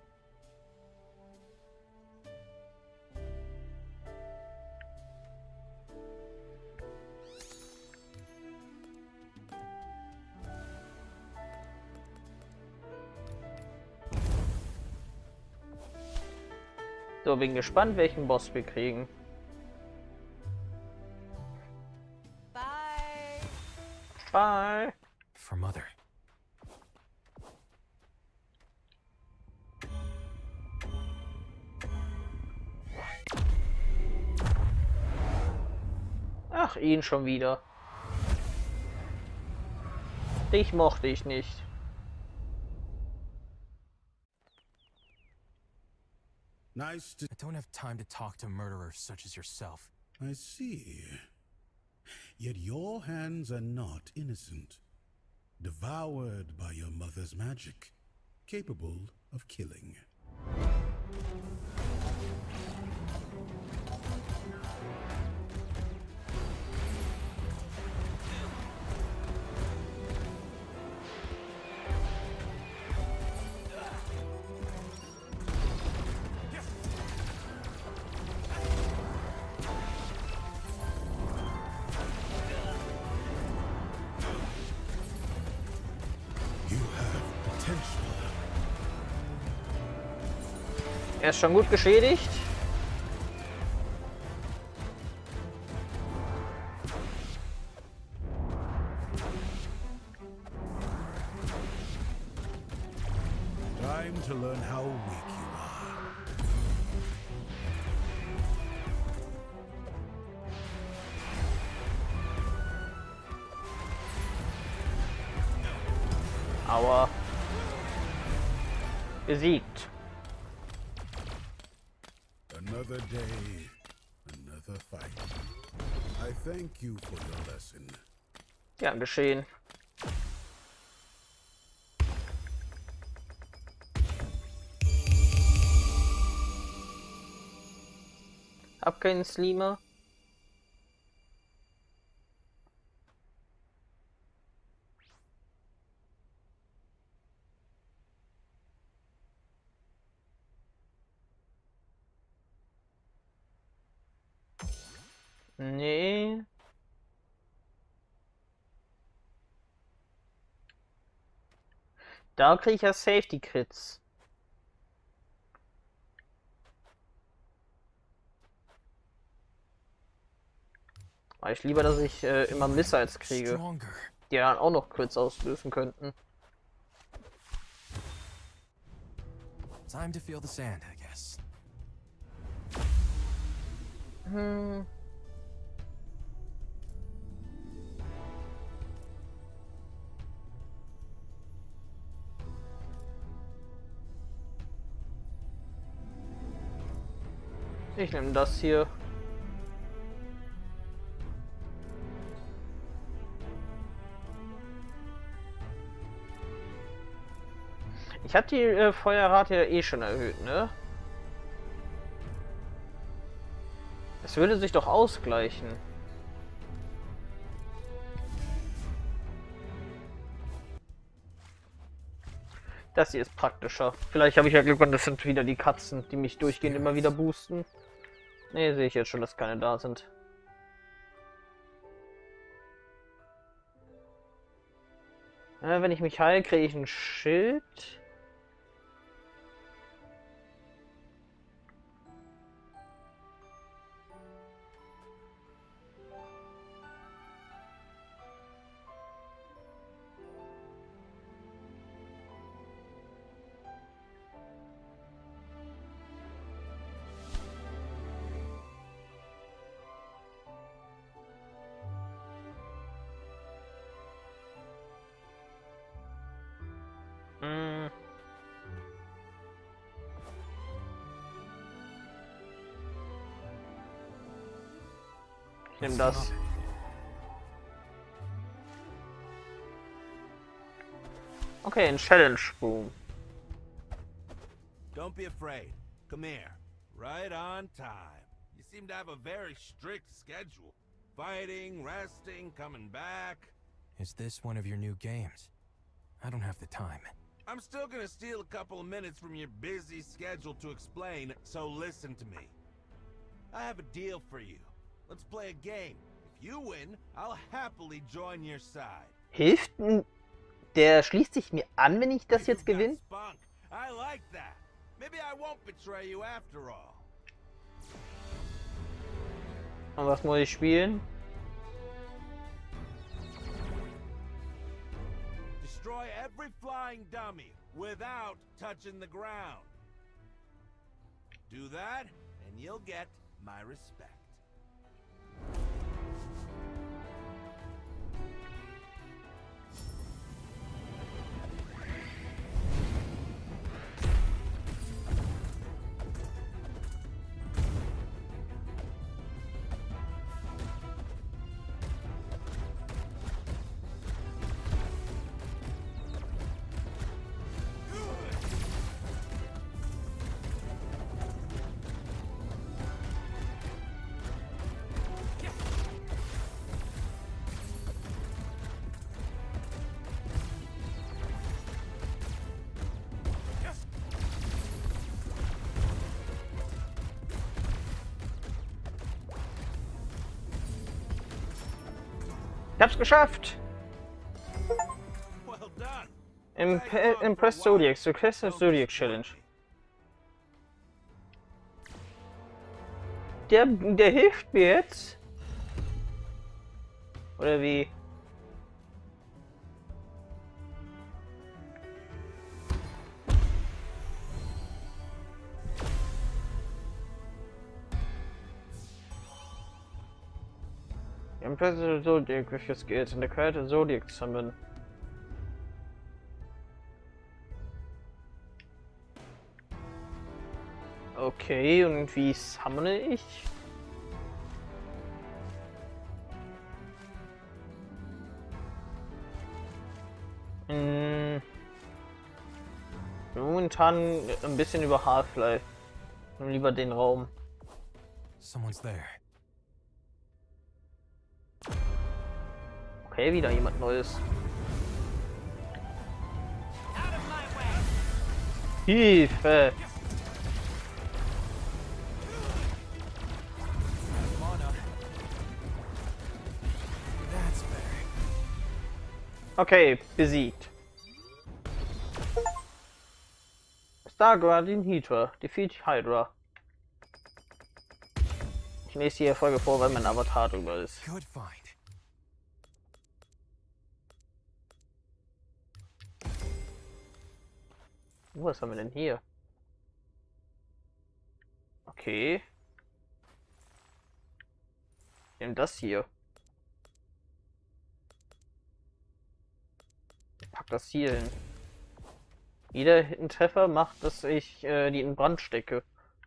So, bin gespannt, welchen Boss wir kriegen. Bye. Bye. For Mother. Ach, ihn schon wieder. Dich mochte ich nicht. Nice to... I don't have time to talk to murderers such as yourself. I see. Yet your hands are not innocent. Devoured by your mother's magic. Capable of killing. Er ist schon gut geschädigt. Time to learn how weak you are. Aua. Besiegt. Another day, another fight. I thank you for your lesson. Ja, geschehen. Hab keinen Slimer. Nee. Da kriege ich ja Safety Crits. Aber ich lieber, dass ich äh, immer Missiles kriege, die dann auch noch Crits auslösen könnten. Time to feel the sand, I guess. Hm. Ich nehme das hier. Ich habe die äh, Feuerrate ja eh schon erhöht, ne? Es würde sich doch ausgleichen. Das hier ist praktischer. Vielleicht habe ich ja Glück und das sind wieder die Katzen, die mich durchgehend immer wieder boosten. Ne, sehe ich jetzt schon, dass keine da sind. Äh, wenn ich mich heile, kriege ich ein Schild. Hm. Ich nehme das. Okay, ein Challenge Room. Don't be afraid. Come here. Right on time. You seem to have a very strict schedule. Fighting, resting, coming back. Is this one of your new games? I don't have the time. I'm still gonna steal a couple of minutes from your busy schedule to explain, so listen to me. I have a deal for you. Let's play a game. If you win, I'll happily join your side. Hilft n- der schließt sich mir an, wenn ich das jetzt gewinne? Spunk. I like that. Maybe I won't betray you after all. Und was muss ich spielen? Destroy every flying dummy without touching the ground. Do that, and you'll get my respect. Ich hab's geschafft! Well done. Imp Impress Zodiac, Successive Zodiac Challenge. Der, der hilft mir jetzt? Oder wie? Impress the Zodiac with your skills and acquire the Zodiac Summon. Okay, und wie summone ich? Hm. Momentan ein bisschen über Half-Life. Lieber den Raum. Someone's there. Okay, wieder jemand Neues. Hilfe! Okay, besiegt. Star Guardian Hydra. Defeat Hydra. Ich lese die Folge vor, weil mein Avatar drüber ist. Good find. Oh, was haben wir denn hier? Okay. Nimm das hier. Pack das hier hin. Jeder Treffer macht, dass ich äh, die in Brand stecke.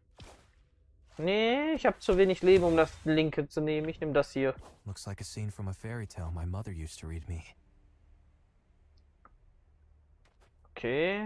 Nee, ich habe zu wenig Leben, um das linke zu nehmen. Ich nehme das hier. Looks like a scene from a fairy tale my mother used to read me. Okay.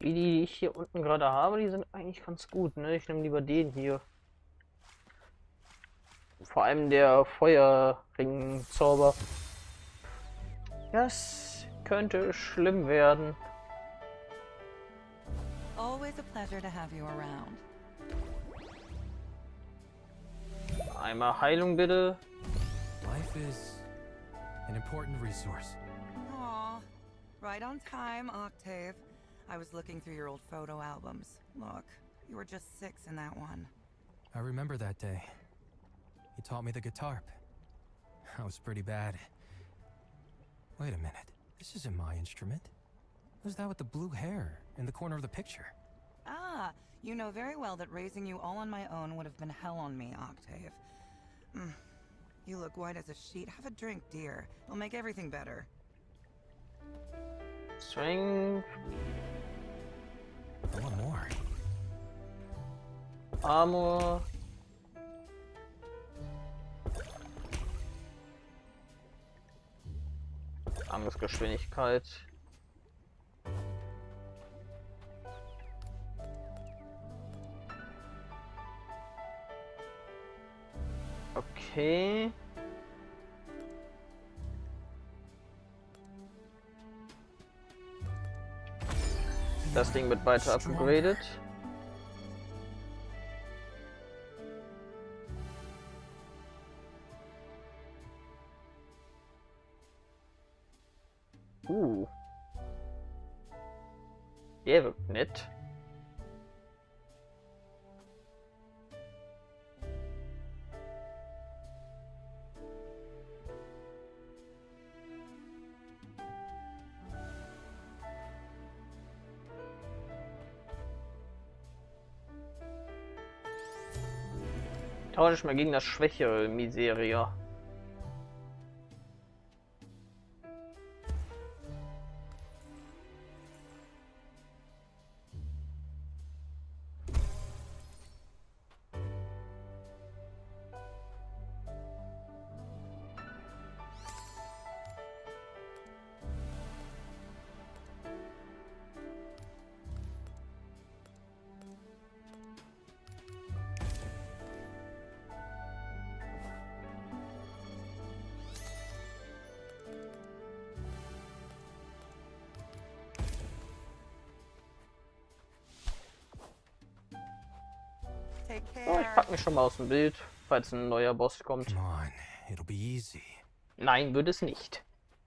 Die, die ich hier unten gerade habe, die sind eigentlich ganz gut, ne? Ich nehme lieber den hier. Vor allem der Feuerring-Zauber. Das könnte schlimm werden. Always a pleasure to have you around. Einmal Heilung bitte. Life is an important resource. Aw, right on time, Octave. I was looking through your old photo albums. Look, you were just six in that one. I remember that day. You taught me the guitar. I was pretty bad. Wait a minute. This isn't my instrument. Who's that with the blue hair in the corner of the picture? Ah, you know very well that raising you all on my own would have been hell on me, Octave. Mm. You look white as a sheet. Have a drink, dear. It'll make everything better. Strength. I want more. Armor. Angriffsgeschwindigkeit. Okay. Das Ding wird weiter upgraded. Uh. Der wirkt nett. Tausche ich mal gegen das schwächere Miseria. Oh, ich pack mich schon mal aus dem Bild, falls ein neuer Boss kommt. Come on, it'll be easy. Nein, wird es nicht.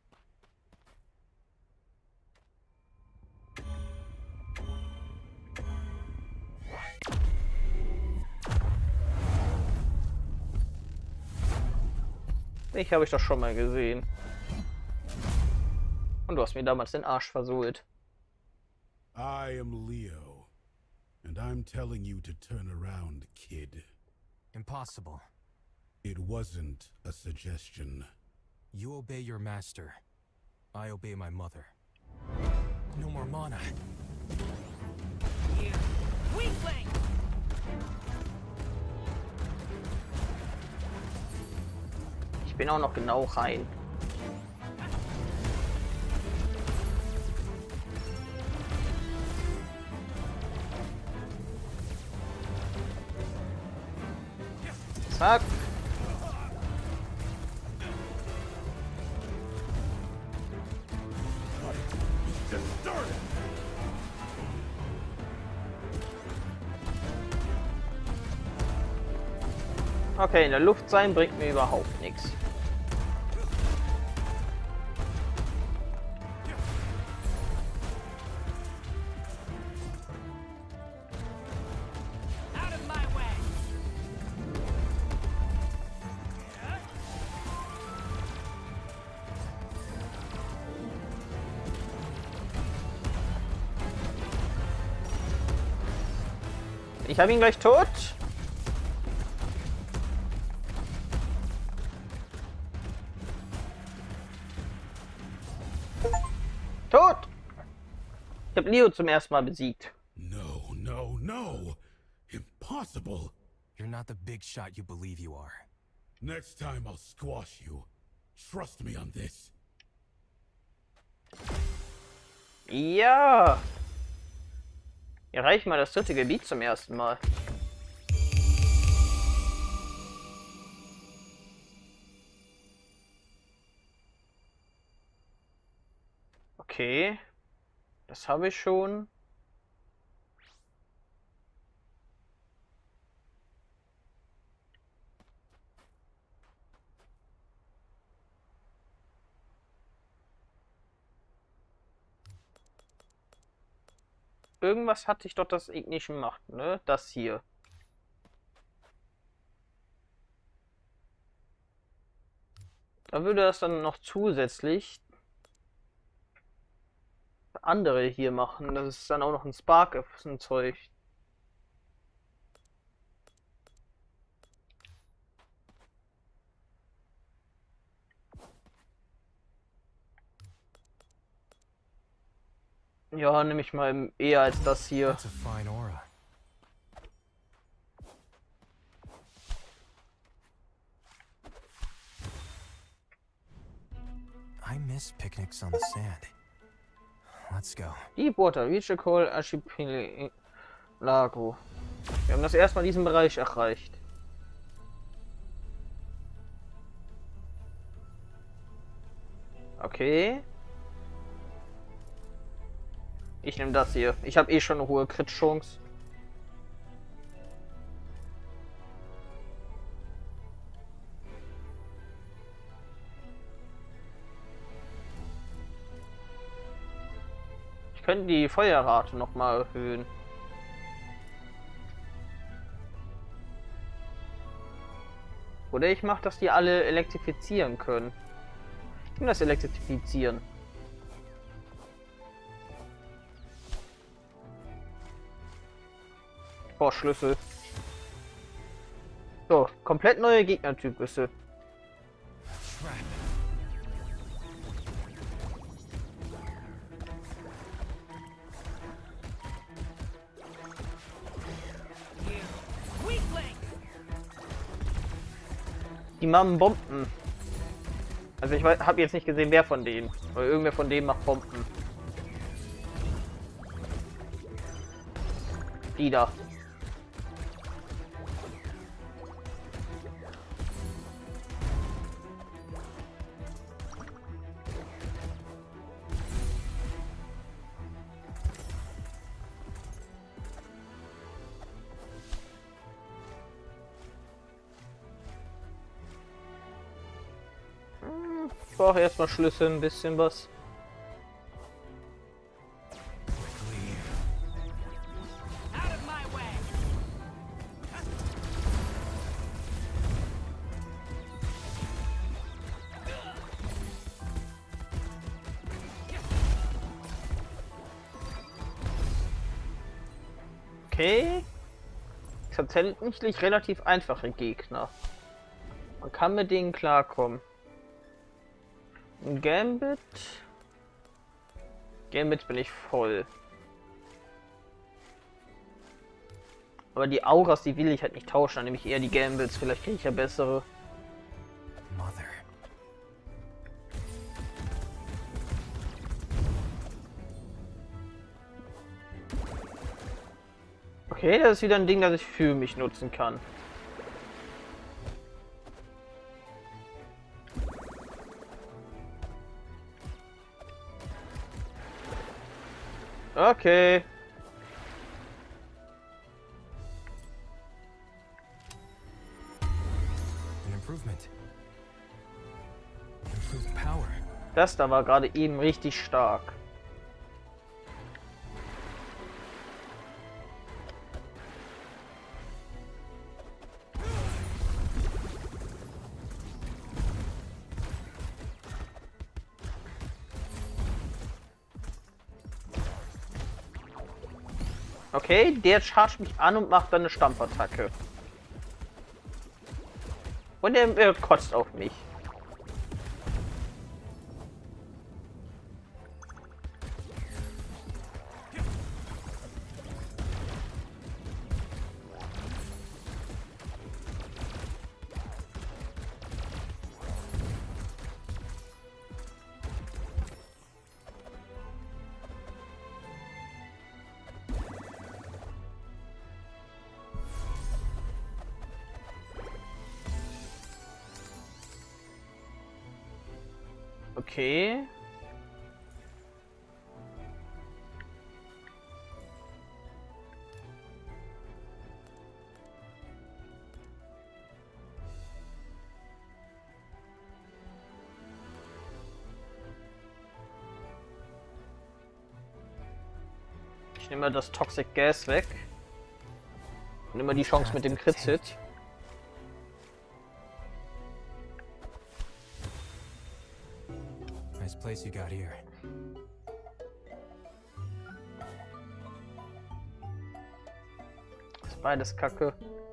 Ich habe ich doch schon mal gesehen. Und du hast mir damals den Arsch versohlt. I am Leo, and I'm telling you to turn around, kid. Impossible. It wasn't a suggestion. You obey your master. I obey my mother. No more mana. You weakling! Ich bin auch noch genau rein. Zack. Okay, in der Luft sein bringt mir überhaupt nichts. Ich habe ihn gleich tot. Tot. Ich habe Leo zum ersten Mal besiegt. No, no, no. Impossible. You're not the big shot you believe you are. Next time I'll squash you. Trust me on this. Ja. Erreichen wir das dritte Gebiet zum ersten Mal. Okay. Das habe ich schon. Irgendwas hatte ich doch, das Ignition macht, ne? Das hier. Da würde das dann noch zusätzlich andere hier machen. Das ist dann auch noch ein Spark, ist ein Zeug. Ja, nehme ich mal eher als das hier. That's a fine aura. I miss picnics on the sand. Let's go. Deepwater, Reachacol Archipelago. Wir haben das erstmal diesen Bereich erreicht. Okay. Ich nehme das hier. Ich habe eh schon eine hohe Crit-Chance. Ich könnte die Feuerrate noch mal erhöhen. Oder ich mache, dass die alle elektrifizieren können. Ich will das elektrifizieren. Boah, Schlüssel. So, komplett neue Gegnertypüsse. Die machen Bomben. Also ich habe jetzt nicht gesehen, wer von denen. Oder irgendwer von denen macht Bomben. Die da. Ich brauche erstmal Schlüssel, ein bisschen was. Okay. Tatsächlich relativ einfache Gegner. Man kann mit denen klarkommen. Ein Gambit. Gambit bin ich voll. Aber die Auras, die will ich halt nicht tauschen, dann nehme ich eher die Gambits. Vielleicht kriege ich ja bessere. Mother. Okay, das ist wieder ein Ding, das ich für mich nutzen kann. Okay. An improvement. Improved power. Das da war gerade eben richtig stark. Okay, der chargt mich an und macht dann eine Stampfattacke. Und er äh, kotzt auf mich. Okay. Ich nehme mal das Toxic Gas weg. Und immer die Chance mit dem Crit-Hit. Nice place you got here. Das ist beides Kacke.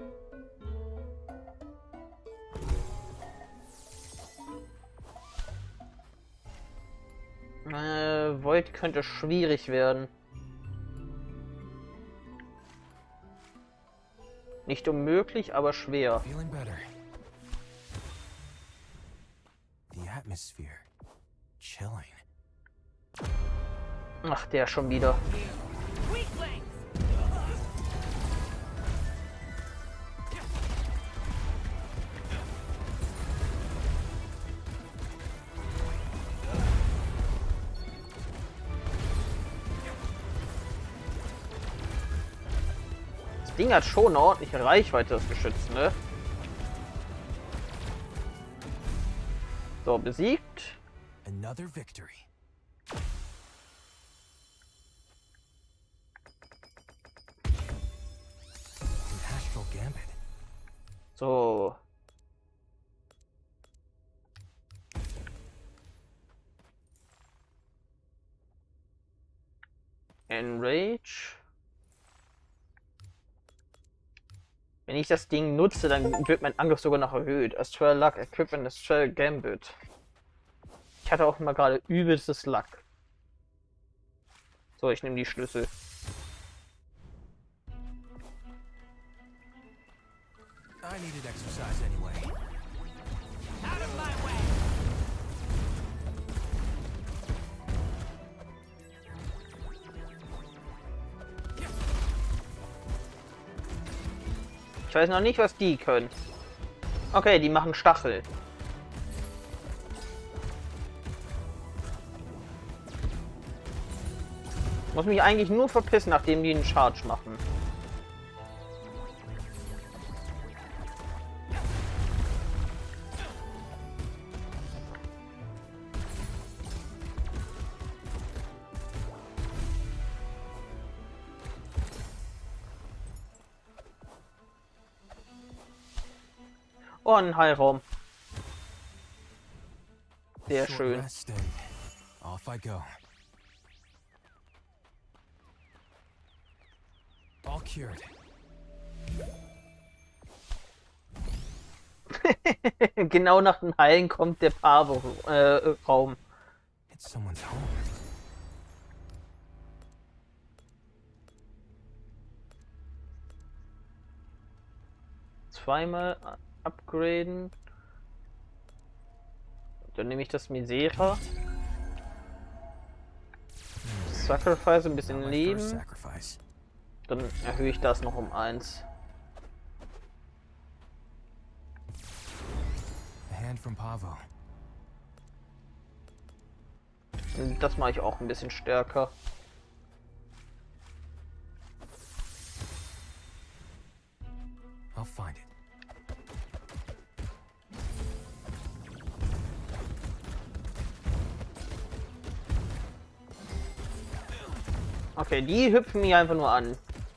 Äh, Void könnte schwierig werden. Nicht unmöglich, aber schwer. Feeling better. The atmosphere. Chilling. Ach, der schon wieder. Das Ding hat schon eine ordentliche Reichweite, das Geschütz, ne? So, besiegt. Another victory. An Astral Gambit. So. Enrage. Wenn ich das Ding nutze, dann wird mein Angriff sogar noch erhöht. Astral Luck, Equipment, Astral Gambit. Ich hatte auch mal gerade übelstes Luck. So, ich nehme die Schlüssel. I needed exercise anyway. Out of my way. Ich weiß noch nicht, was die können. Okay, die machen Stachel. Muss mich eigentlich nur verpissen, nachdem die einen Charge machen. Oh, ein Heilraum. Sehr schön. Rest and off I go. All cured. Genau nach dem Heilen kommt der Pavo-Raum. It's someone's home. Zweimal upgraden. Dann nehme ich das Misera. Sacrifice, ein bisschen Leben. Dann erhöhe ich das noch um eins. Das mache ich auch ein bisschen stärker. I'll find it. Okay, die hüpfen mich einfach nur an.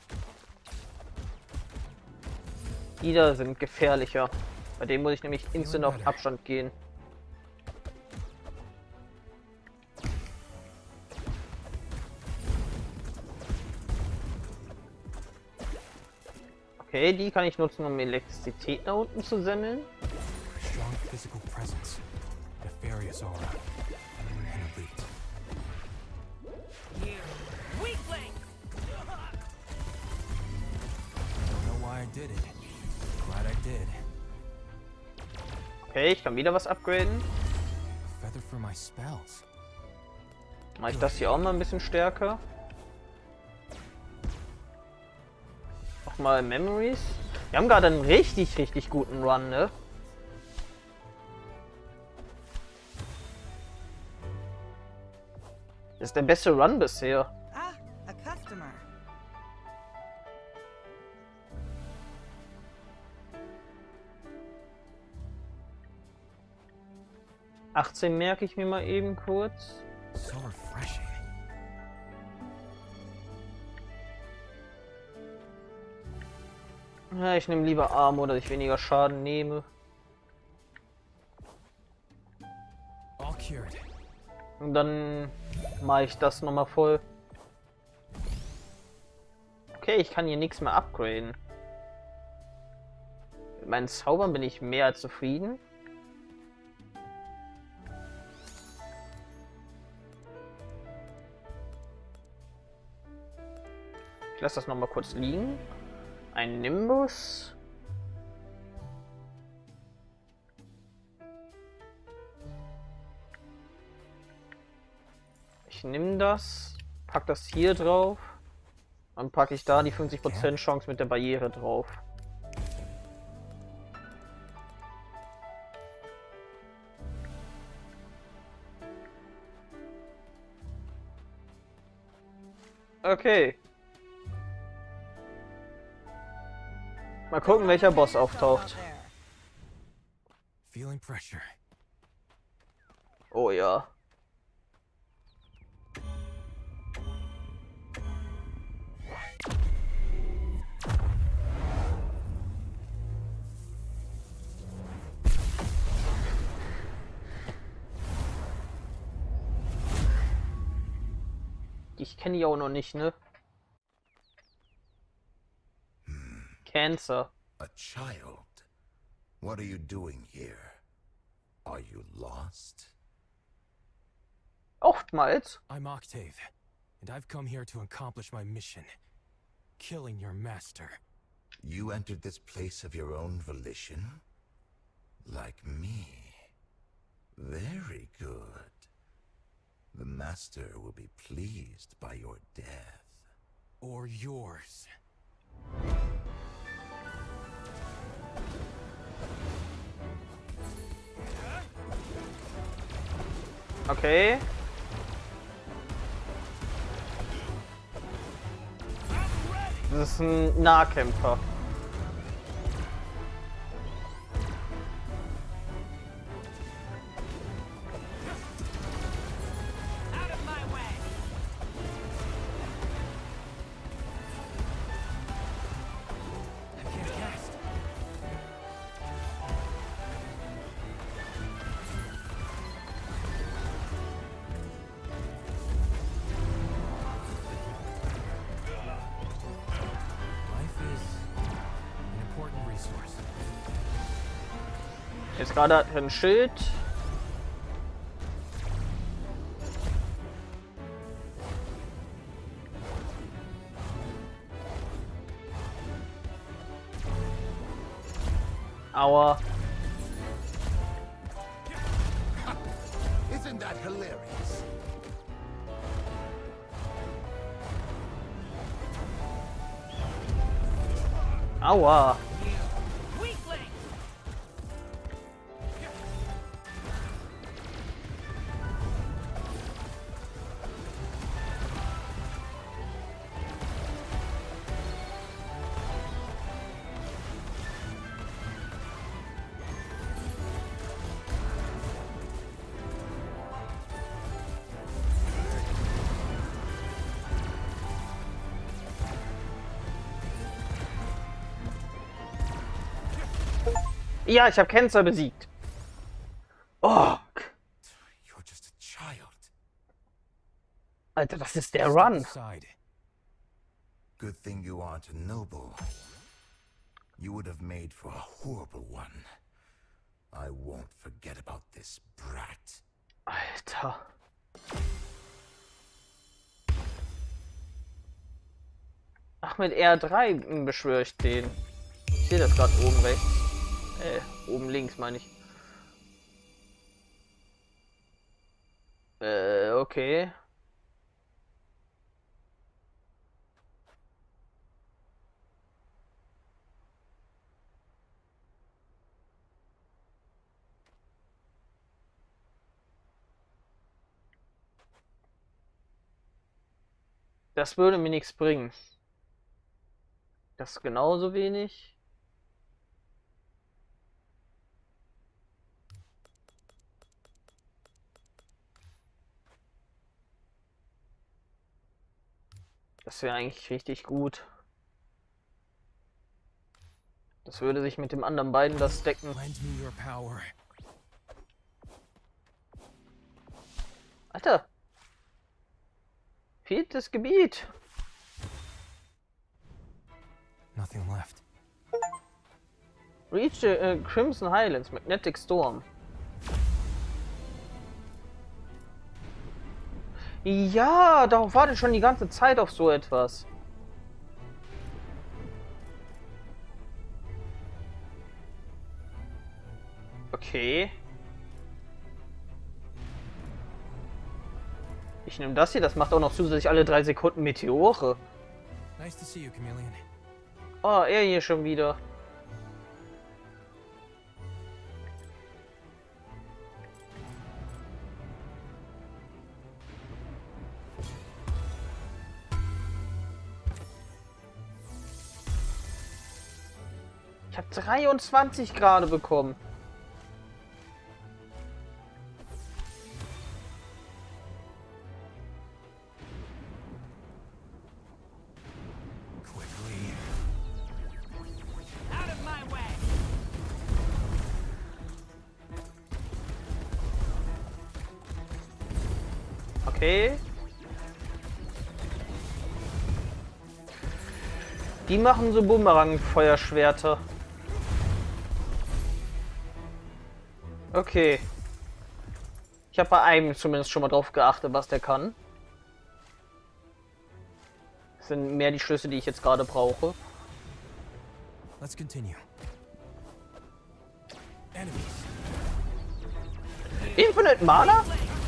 Die da sind gefährlicher. Bei dem muss ich nämlich instant auf Abstand gehen. Okay, die kann ich nutzen, um Elektrizität nach unten zu sammeln. Strong physical presence, nefarious aura, and elite. Don't know why I did it. Glad I did. Okay, ich kann wieder was upgraden. Feather for my spells. Mache ich das hier auch mal ein bisschen stärker. Mal Memories. Wir haben gerade einen richtig, richtig guten Run, ne? Das ist der beste Run bisher. Ah, a customer. achtzehn merke ich mir mal eben kurz. So refreshing. Ja, ich nehme lieber Armor, dass ich weniger Schaden nehme. All cured. Und dann mache ich das nochmal voll. Okay, ich kann hier nichts mehr upgraden. Mit meinen Zaubern bin ich mehr als zufrieden. Ich lasse das nochmal kurz liegen. Ein Nimbus. Ich nehme das, pack das hier drauf. Dann packe ich da die fünfzig Prozent Chance mit der Barriere drauf. Okay. Mal gucken, welcher Boss auftaucht. Feeling pressure. Oh ja. Ich kenne die auch noch nicht, ne? Cancer. A child? What are you doing here? Are you lost? Oftmals. I'm Octave, and I've come here to accomplish my mission. Killing your master. You entered this place of your own volition? Like me. Very good. The Master will be pleased by your death. Or yours. Okay. Das ist ein Nahkämpfer. Jetzt gerade hat er ein Schild. Aua. Isn't that hilarious? Aua. Ja, ich habe Cancer besiegt. Oh. You're just a child. Alter, das ist der Run. Good thing you aren't a noble. You would have made for a horrible one. I won't forget about this brat. Alter. Ach, mit R drei beschwöre ich den. Ich sehe das gerade oben rechts. Äh, oben links meine ich. Äh, okay. Das würde mir nichts bringen. Das genauso wenig. Das wäre eigentlich richtig gut. Das würde sich mit dem anderen beiden das decken. Alter! Viertes Gebiet! Nothing left. Reach the uh, Crimson Highlands, Magnetic Storm. Ja, darauf warte ich schon die ganze Zeit auf so etwas. Okay. Ich nehme das hier, das macht auch noch zusätzlich alle drei Sekunden Meteore. Nice to see you, Chameleon. Oh, er hier schon wieder. Ich habe dreiundzwanzig gerade bekommen. Okay. Die machen so Bumerang-Feuerschwerter. Okay. Ich habe bei einem zumindest schon mal drauf geachtet, was der kann. Das sind mehr die Schlüsse, die ich jetzt gerade brauche. Let's continue. Enemies. Infinite Mana?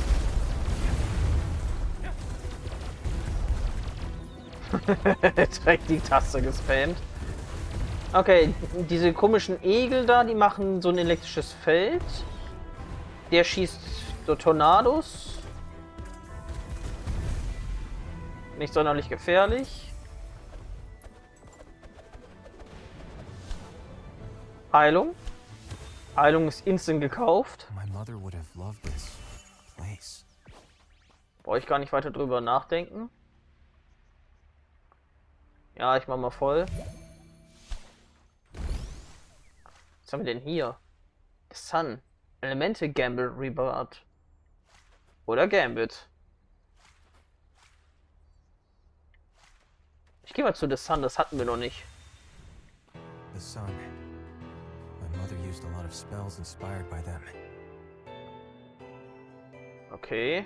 Direkt die Taste gespammt. Okay, diese komischen Egel da, die machen so ein elektrisches Feld. Der schießt so Tornados. Nicht sonderlich gefährlich. Heilung. Heilung ist instant gekauft. Brauche ich gar nicht weiter drüber nachdenken. Ja, ich mach mal voll. Was haben wir denn hier? The Sun. Elemente Gamble Rebirth. Oder Gambit. Ich gehe mal zu The Sun, das hatten wir noch nicht. The Sun. My mother used a lot of spells inspired by them. Okay.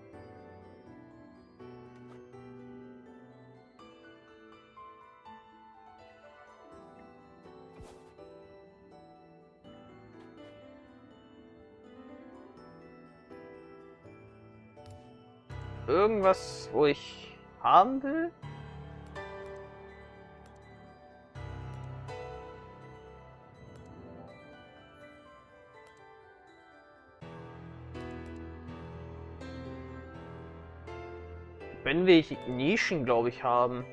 Irgendwas, wo ich haben will? Wenn wir Nischen, glaube ich, haben.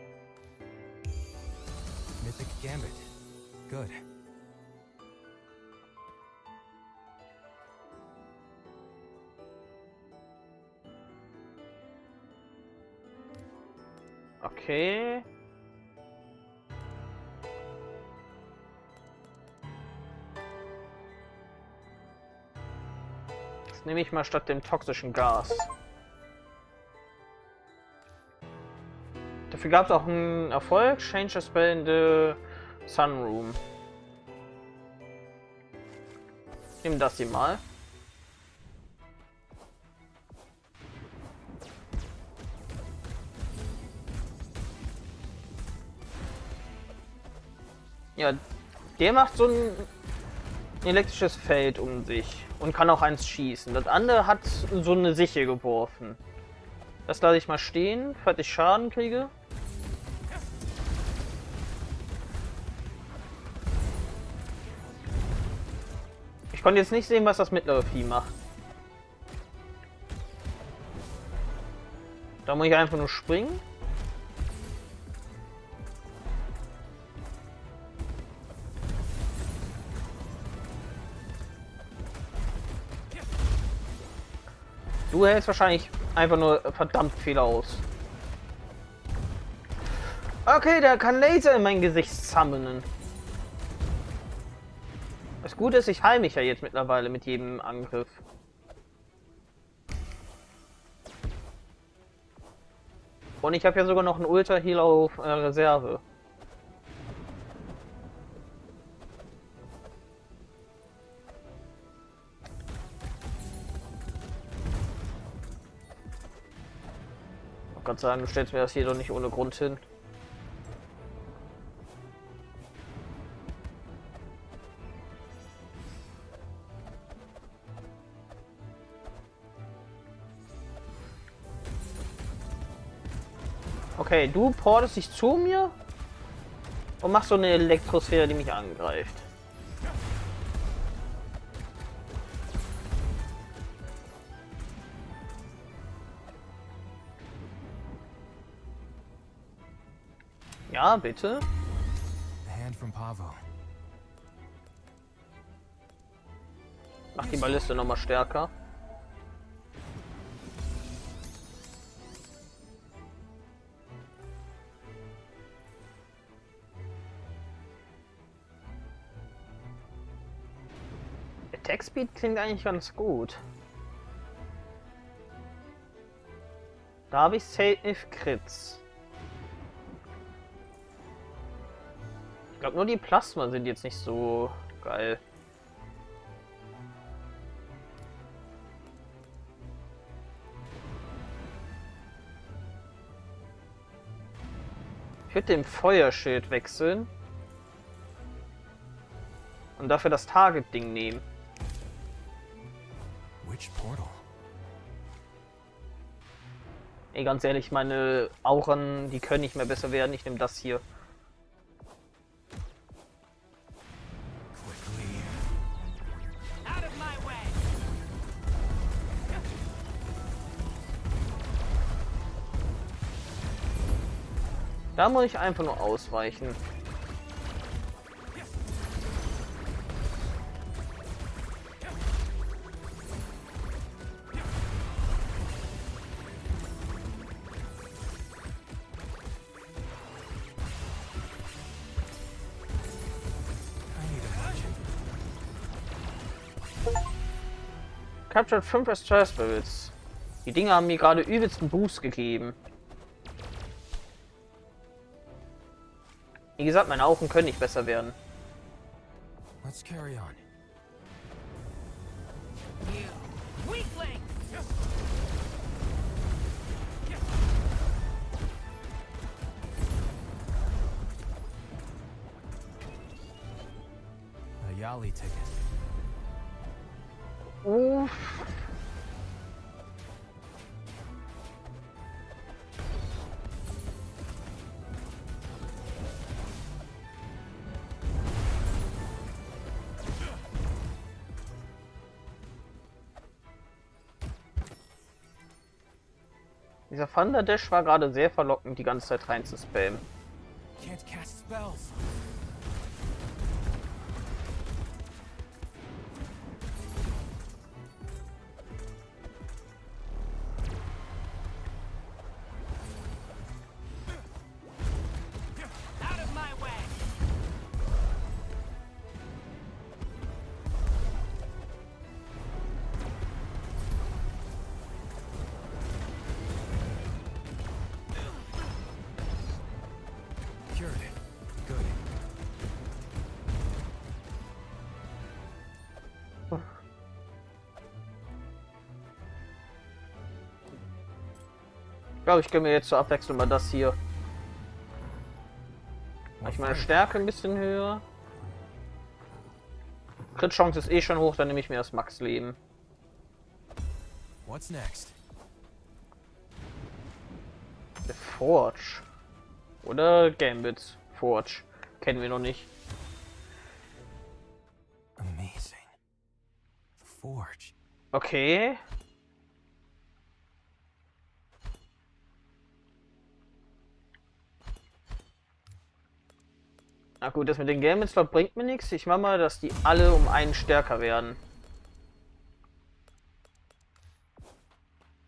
Mythic Gambit. Good. Okay. Das nehme ich mal statt dem toxischen Gas. Dafür gab es auch einen Erfolg. Change a spell in the Sunroom. Ich nehme das hier mal. Ja, der macht so ein elektrisches Feld um sich und kann auch eins schießen. Das andere hat so eine Sichel geworfen. Das lasse ich mal stehen, falls ich Schaden kriege. Ich konnte jetzt nicht sehen, was das mittlere Vieh macht. Da muss ich einfach nur springen. Du hältst wahrscheinlich einfach nur verdammt viel aus. Okay, der kann Laser in mein Gesicht sammeln. Das Gute ist, ich heile mich ja jetzt mittlerweile mit jedem Angriff. Und ich habe ja sogar noch einen Ultra-Heal auf äh, Reserve. Ich wollte gerade sagen, du stellst mir das hier doch nicht ohne Grund hin. Okay, du portest dich zu mir und machst so eine Elektrosphäre, die mich angreift. Ja, bitte. A hand from Pavo. Mach die Balliste noch mal stärker. Attack Speed klingt eigentlich ganz gut. Da habe ich Safe Crits. Ich glaube nur die Plasma sind jetzt nicht so geil. Ich würde den Feuerschild wechseln. Und dafür das Target-Ding nehmen. Which portal? Ey, ganz ehrlich, meine Auren, die können nicht mehr besser werden. Ich nehme das hier. Da muss ich einfach nur ausweichen. Captured fünf Astral Spirits. Die Dinger haben mir gerade übelsten Boost gegeben. Wie gesagt, meine Augen können nicht besser werden. Let's carry on. Weakling! A Yali ticket. Uff. Dieser Thunder Dash war gerade sehr verlockend, die ganze Zeit rein zu spammen. Can't cast spells. Out of my way! Cured it. Good. Ich glaube, ich gönne mir jetzt zur Abwechslung mal das hier. Mach ich meine Stärke ein bisschen höher. Crit-Chance ist eh schon hoch, dann nehme ich mir das Max-Leben. What's next? The Forge. Oder Gambit Forge. Kennen wir noch nicht. Amazing. The Forge. Okay. Na gut, das mit den Gambits bringt mir nichts. Ich mach mal, dass die alle um einen stärker werden.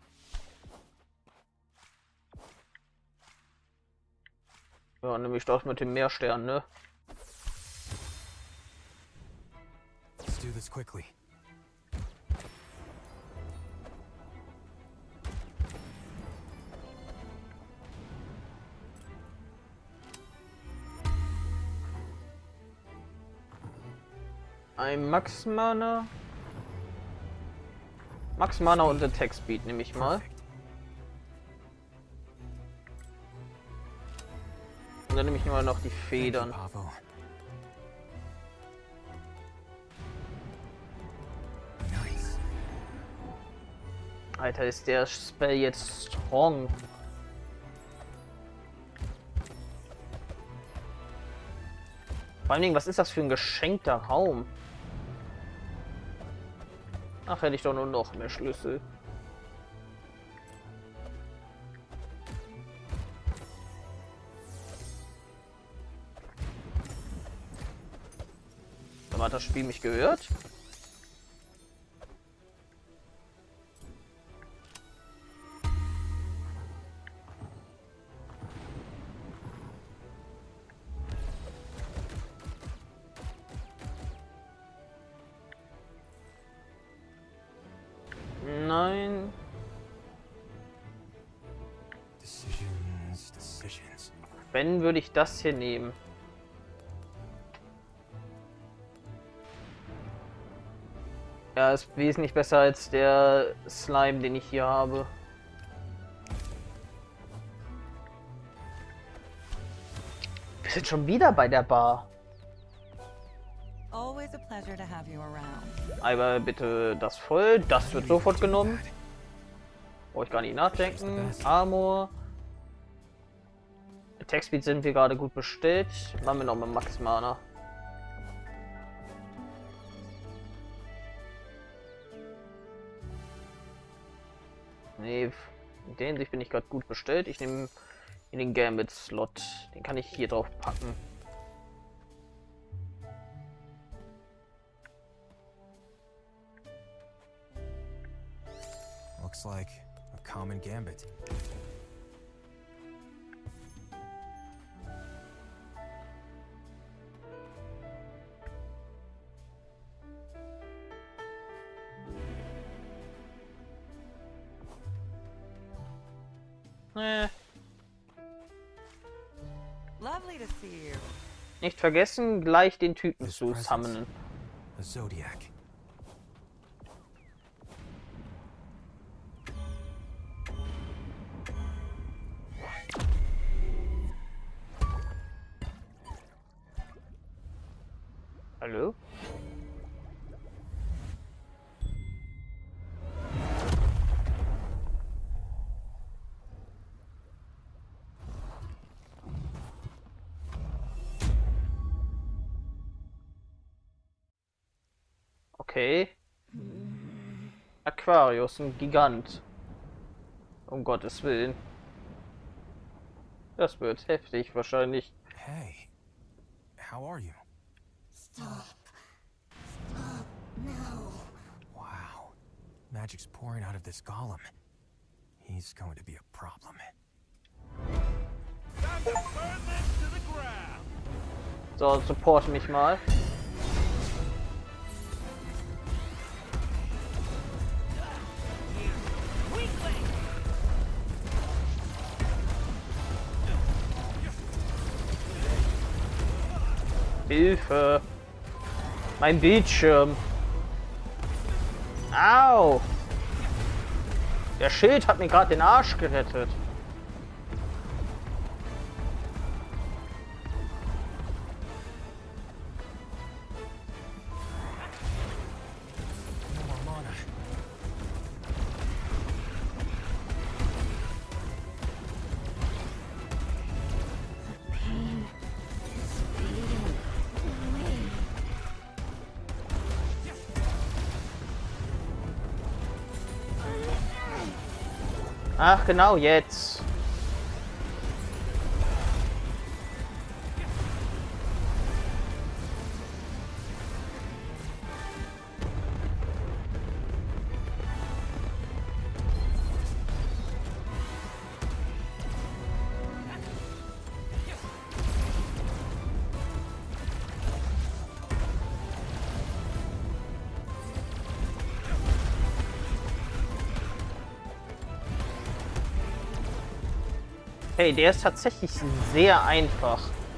Ja, nämlich das mit dem Meerstern, ne? Let's do this quickly. Ein Max Mana. Max Mana und Attack Speed nehme ich mal. Und dann nehme ich nur noch die Federn. Alter, ist der Spell jetzt strong. Vor allen Dingen, was ist das für ein geschenkter Raum? Ach, hätte ich doch nur noch mehr Schlüssel. Aber hat das Spiel mich gehört? Nein. Decisions, decisions. Wenn, würde ich das hier nehmen. Ja, ist wesentlich besser als der Slime, den ich hier habe. Wir sind schon wieder bei der Bar. Always a pleasure to have you around. Aber bitte das voll. Das wird sofort genommen. Brauche ich gar nicht nachdenken. Armor. Attack Speed sind wir gerade gut bestellt. Machen wir noch mal Max Mana. Nee, in der Hinsicht bin ich gerade gut bestellt. Ich nehme in den Gambit-Slot. Den kann ich hier drauf packen. Looks like a common gambit. Äh. Lovely to see you. Nicht vergessen, gleich den Typen zu summonen. A Zodiac. Hallo? Okay. Aquarius, ein Gigant. Um Gottes Willen. Das wird heftig wahrscheinlich. Hey, how are you? Stop. Stop now. Wow. Magic's pouring out of this golem. He's going to be a problem. Time to burn this to the ground. So, support mich mal. Hilfe! Mein Bildschirm! Au! Der Schild hat mir gerade den Arsch gerettet. Ach, genau jetzt. Hey, der ist tatsächlich sehr einfach.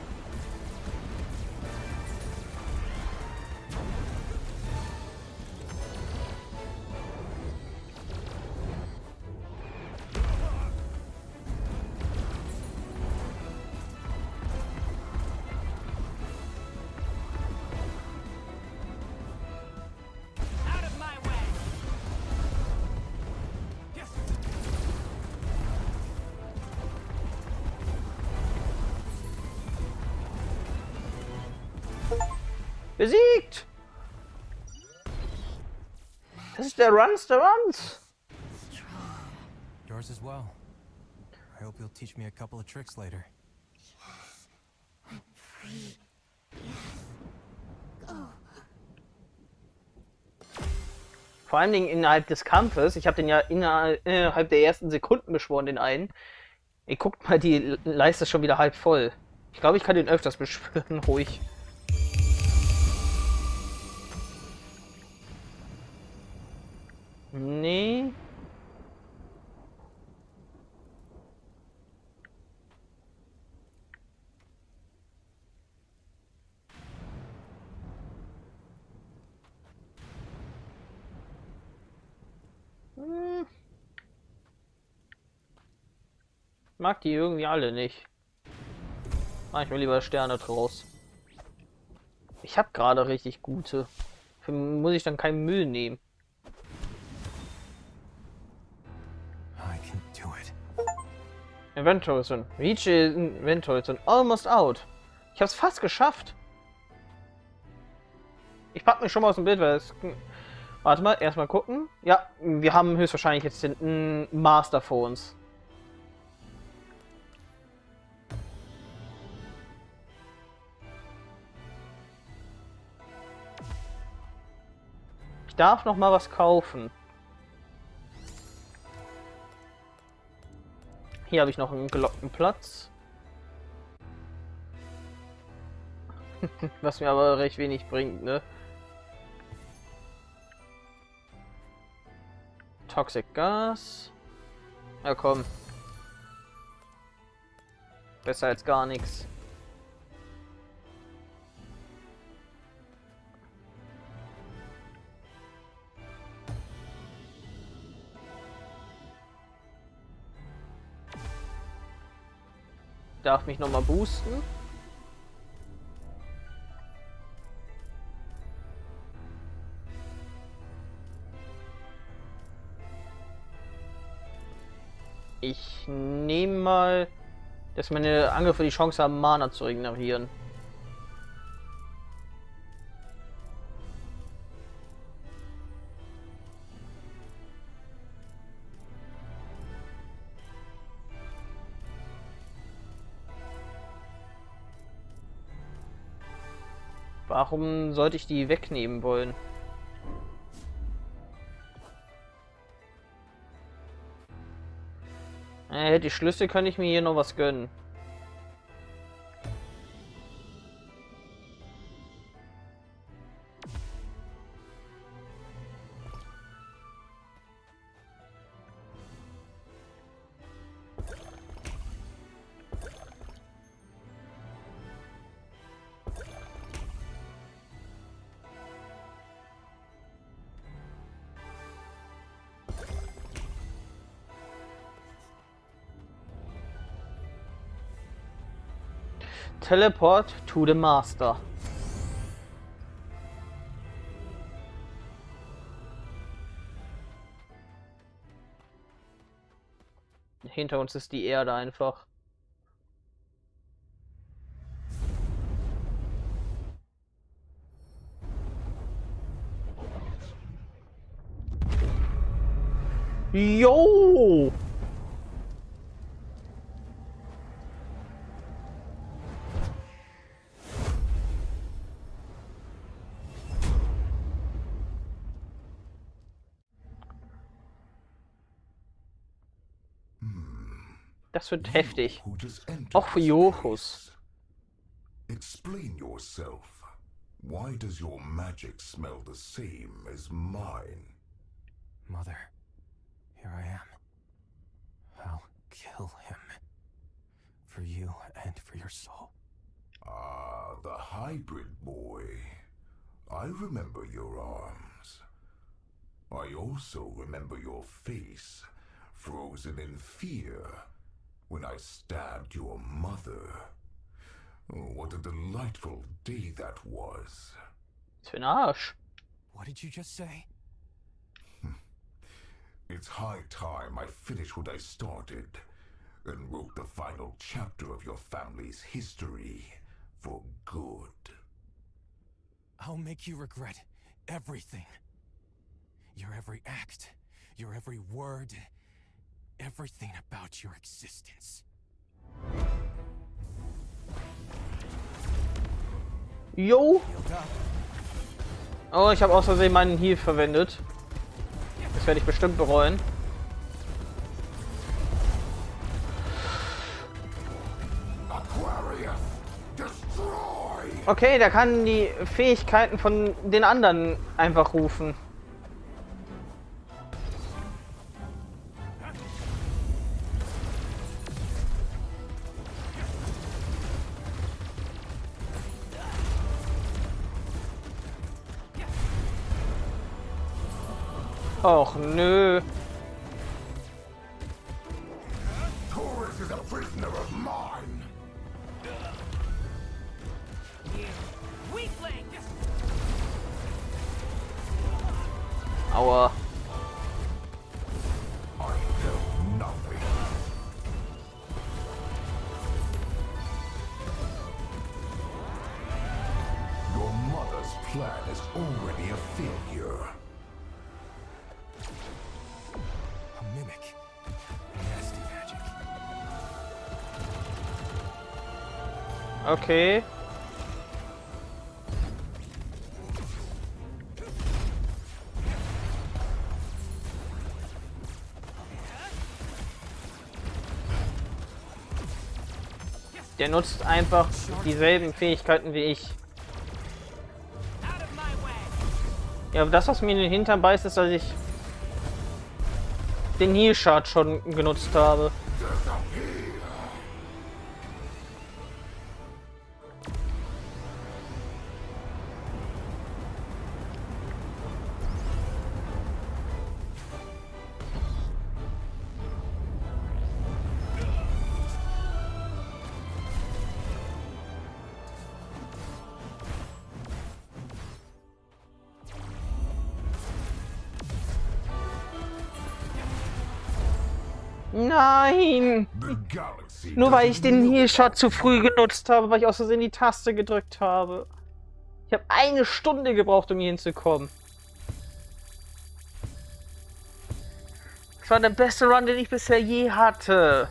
Besiegt! Das ist der Runs, der Runs! Yours as well. I hope you'll teach me a couple of tricks later. I'm free. Yes. Go. Vor allen Dingen innerhalb des Kampfes. Ich habe den ja innerhalb der ersten Sekunden beschworen, den einen. Ihr guckt mal, die Leiste ist schon wieder halb voll. Ich glaube, ich kann den öfters beschwören, ruhig. Nee. Hm. Mag die irgendwie alle nicht. Mach ich mir lieber Sterne draus. Ich habe gerade richtig gute. Für muss ich dann keinen Müll nehmen. Event Horizon. Reach Event Horizon. Almost out. Ich hab's fast geschafft. Ich pack mich schon mal aus dem Bild, weil es... Warte mal, erstmal gucken. Ja, wir haben höchstwahrscheinlich jetzt den Master vor uns. Ich darf noch mal was kaufen. Hier habe ich noch einen gelockten Platz. Was mir aber recht wenig bringt, ne? Toxic Gas. Ja, komm. Besser als gar nichts. Darf mich noch mal boosten. Ich nehme mal, dass meine Angriffe die Chance haben, Mana zu regenerieren. Warum sollte ich die wegnehmen wollen? Äh, die Schlüssel kann ich mir hier noch was gönnen. Teleport to the Master. Hinter uns ist die Erde einfach. Jo! Das wird heftig. Auch für Jochus. Explain yourself. Why does your magic smell the same as mine? Mother, here I am. I'll kill him. soul. Ah, the hybrid boy. I remember your arms. I also remember your face, frozen in fear, when I stabbed your mother. Oh, what a delightful day that was. Für ein Arsch. What did you just say? It's high time I finished what I started and wrote the final chapter of your family's history for good. I'll make you regret everything. Your every act, your every word, everything about your existence. Jo. Oh, ich habe aus Versehen meinen Heal verwendet. Das werde ich bestimmt bereuen. Okay, der kann die Fähigkeiten von den anderen einfach rufen. Och nö. Taurus is a prisoner of mine. Aua. I know nothing. Your mother's plan is already a failure. A mimic. Nasty magic. Okay. Der nutzt einfach dieselben Fähigkeiten wie ich. Ja, aber das, was mir in den Hintern beißt, ist, dass ich den Heal Shard schon genutzt habe. Nein! Nur weil ich den Heal-Shot zu früh genutzt habe, weil ich aus Versehen die Taste gedrückt habe. Ich habe eine Stunde gebraucht, um hier hinzukommen. Das war der beste Run, den ich bisher je hatte.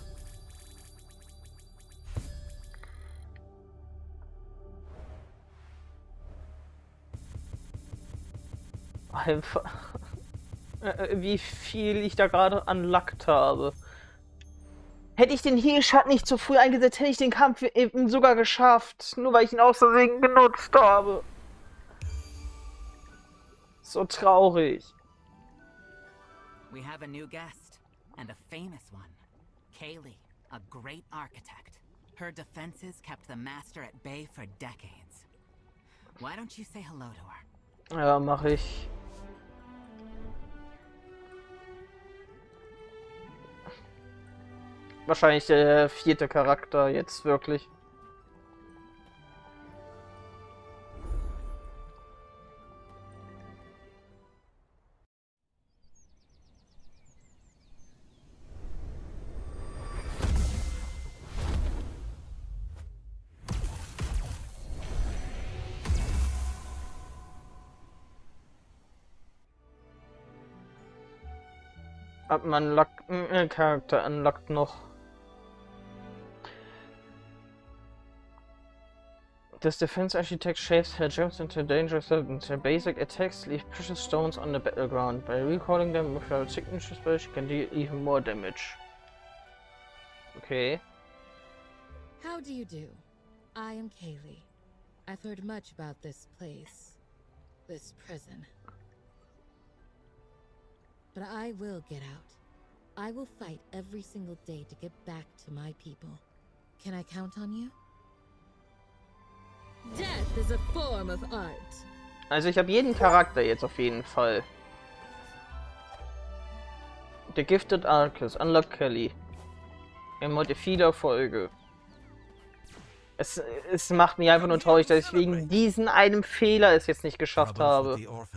Einfach... Wie viel ich da gerade unlockt habe. Hätte ich den Heal-Shot nicht zu früh eingesetzt, hätte ich den Kampf eben sogar geschafft. Nur weil ich ihn aus Versehen genutzt habe. So traurig. We have a new guest, and a famous one. Kaylee, a great architect. Her defenses kept the Master at bay for decades. Why don't you say hello to her? Ja, mach ich. Wahrscheinlich der vierte Charakter jetzt wirklich. Ab man unlockt, äh, Charakter unlockt noch. This defense architect shapes her gems into dangerous weapons. Her basic attacks leave precious stones on the battleground. By recalling them with her signature spell, she can deal even more damage. Okay. How do you do? I am Kaylee. I've heard much about this place. This prison. But I will get out. I will fight every single day to get back to my people. Can I count on you? Death is a form of art. Also ich habe jeden Charakter jetzt auf jeden Fall. Der Gifted Arcus, Unlock Kelly. Wir haben heute viele Erfolge. Es, es macht mich einfach nur traurig, dass ich wegen diesen einem Fehler es jetzt nicht geschafft habe.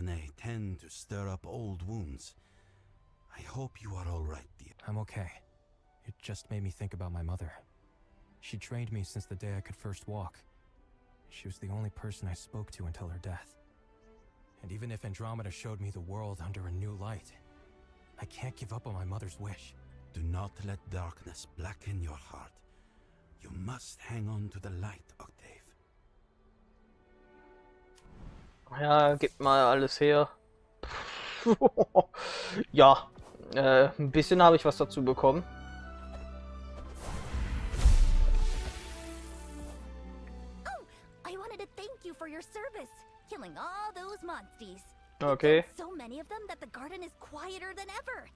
I'm okay. It just made me think about my mother. She trained me since the day I could first walk. She was the only person I spoke to until her death. And even if Andromeda showed me the world under a new light, I can't give up on my mother's wish. Do not let darkness blacken your heart. You must hang on to the light, Octave. Ja, gib mal alles her. Ja, äh, ein bisschen habe ich was dazu bekommen. For your service, killing all those monsties. Okay. So many of them that the garden is quieter than ever.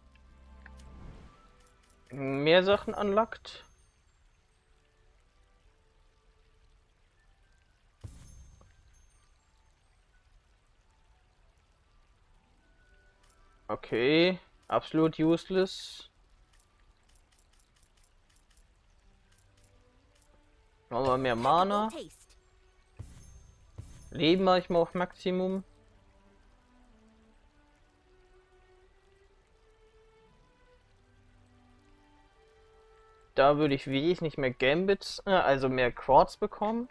Mehr Sachen unlocked. Okay, absolut useless. Machen wir mehr Mana. Leben mache ich mal auf Maximum. Da würde ich wesentlich mehr Gambits, äh, also mehr Quartz bekommen.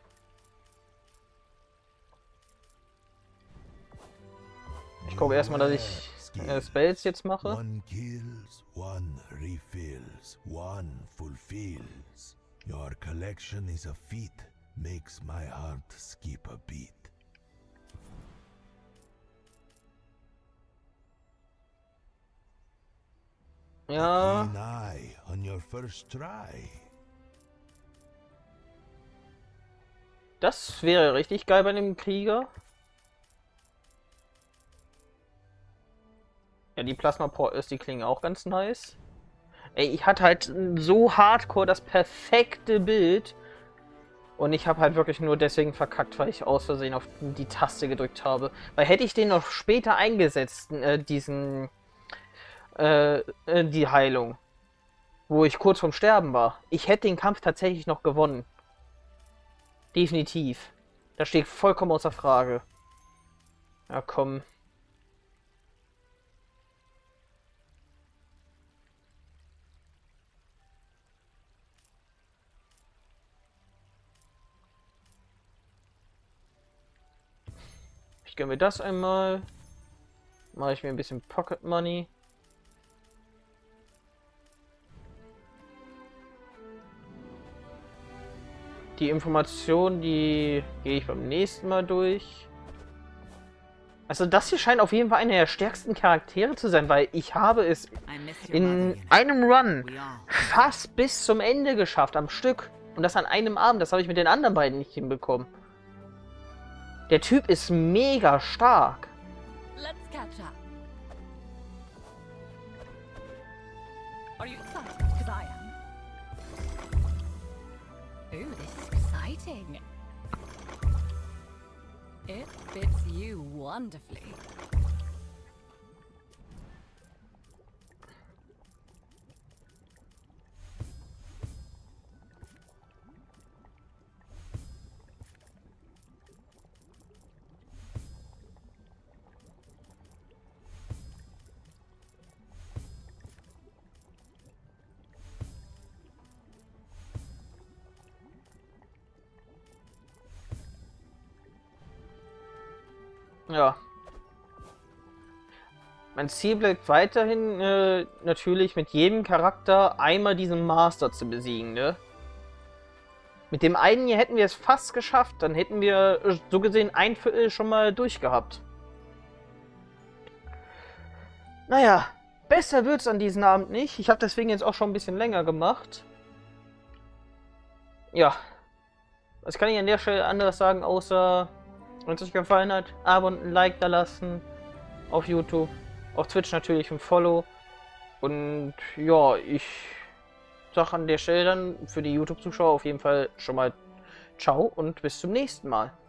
Ich gucke erstmal, dass ich äh, Spells jetzt mache. One kills, one refills, one fulfills. Your collection is a feat, makes my heart skip a beat. Ja. Keen eye on your first try. Das wäre richtig geil bei dem Krieger. Ja, die Plasma Portals, die klingen auch ganz nice. Ey, ich hatte halt so hardcore das perfekte Bild. Und ich habe halt wirklich nur deswegen verkackt, weil ich aus Versehen auf die Taste gedrückt habe. Weil hätte ich den noch später eingesetzt, äh, diesen... Äh, die Heilung, wo ich kurz vorm Sterben war. Ich hätte den Kampf tatsächlich noch gewonnen. Definitiv. Das steht vollkommen außer Frage. Ja, komm. Ich gönne mir das einmal. Mache ich mir ein bisschen Pocket Money. Die Information, die gehe ich beim nächsten Mal durch. Also das hier scheint auf jeden Fall einer der stärksten Charaktere zu sein, weil ich habe es in einem Run fast bis zum Ende geschafft, am Stück. Und das an einem Abend, das habe ich mit den anderen beiden nicht hinbekommen. Der Typ ist mega stark. Let's catch up. Are you excited? Because I am. Ooh, this is exciting. It fits you wonderfully. Ja. Mein Ziel bleibt weiterhin äh, natürlich mit jedem Charakter einmal diesen Master zu besiegen, ne? Mit dem einen hier hätten wir es fast geschafft, dann hätten wir äh, so gesehen ein Viertel schon mal durchgehabt. Naja, besser wird's an diesem Abend nicht. Ich habe deswegen jetzt auch schon ein bisschen länger gemacht. Ja. Was kann ich an der Stelle anderes sagen, außer... Wenn es euch gefallen hat, Abo und ein Like da lassen. Auf YouTube. Auf Twitch natürlich ein Follow. Und ja, ich sage an der Stelle dann für die YouTube-Zuschauer auf jeden Fall schon mal ciao und bis zum nächsten Mal.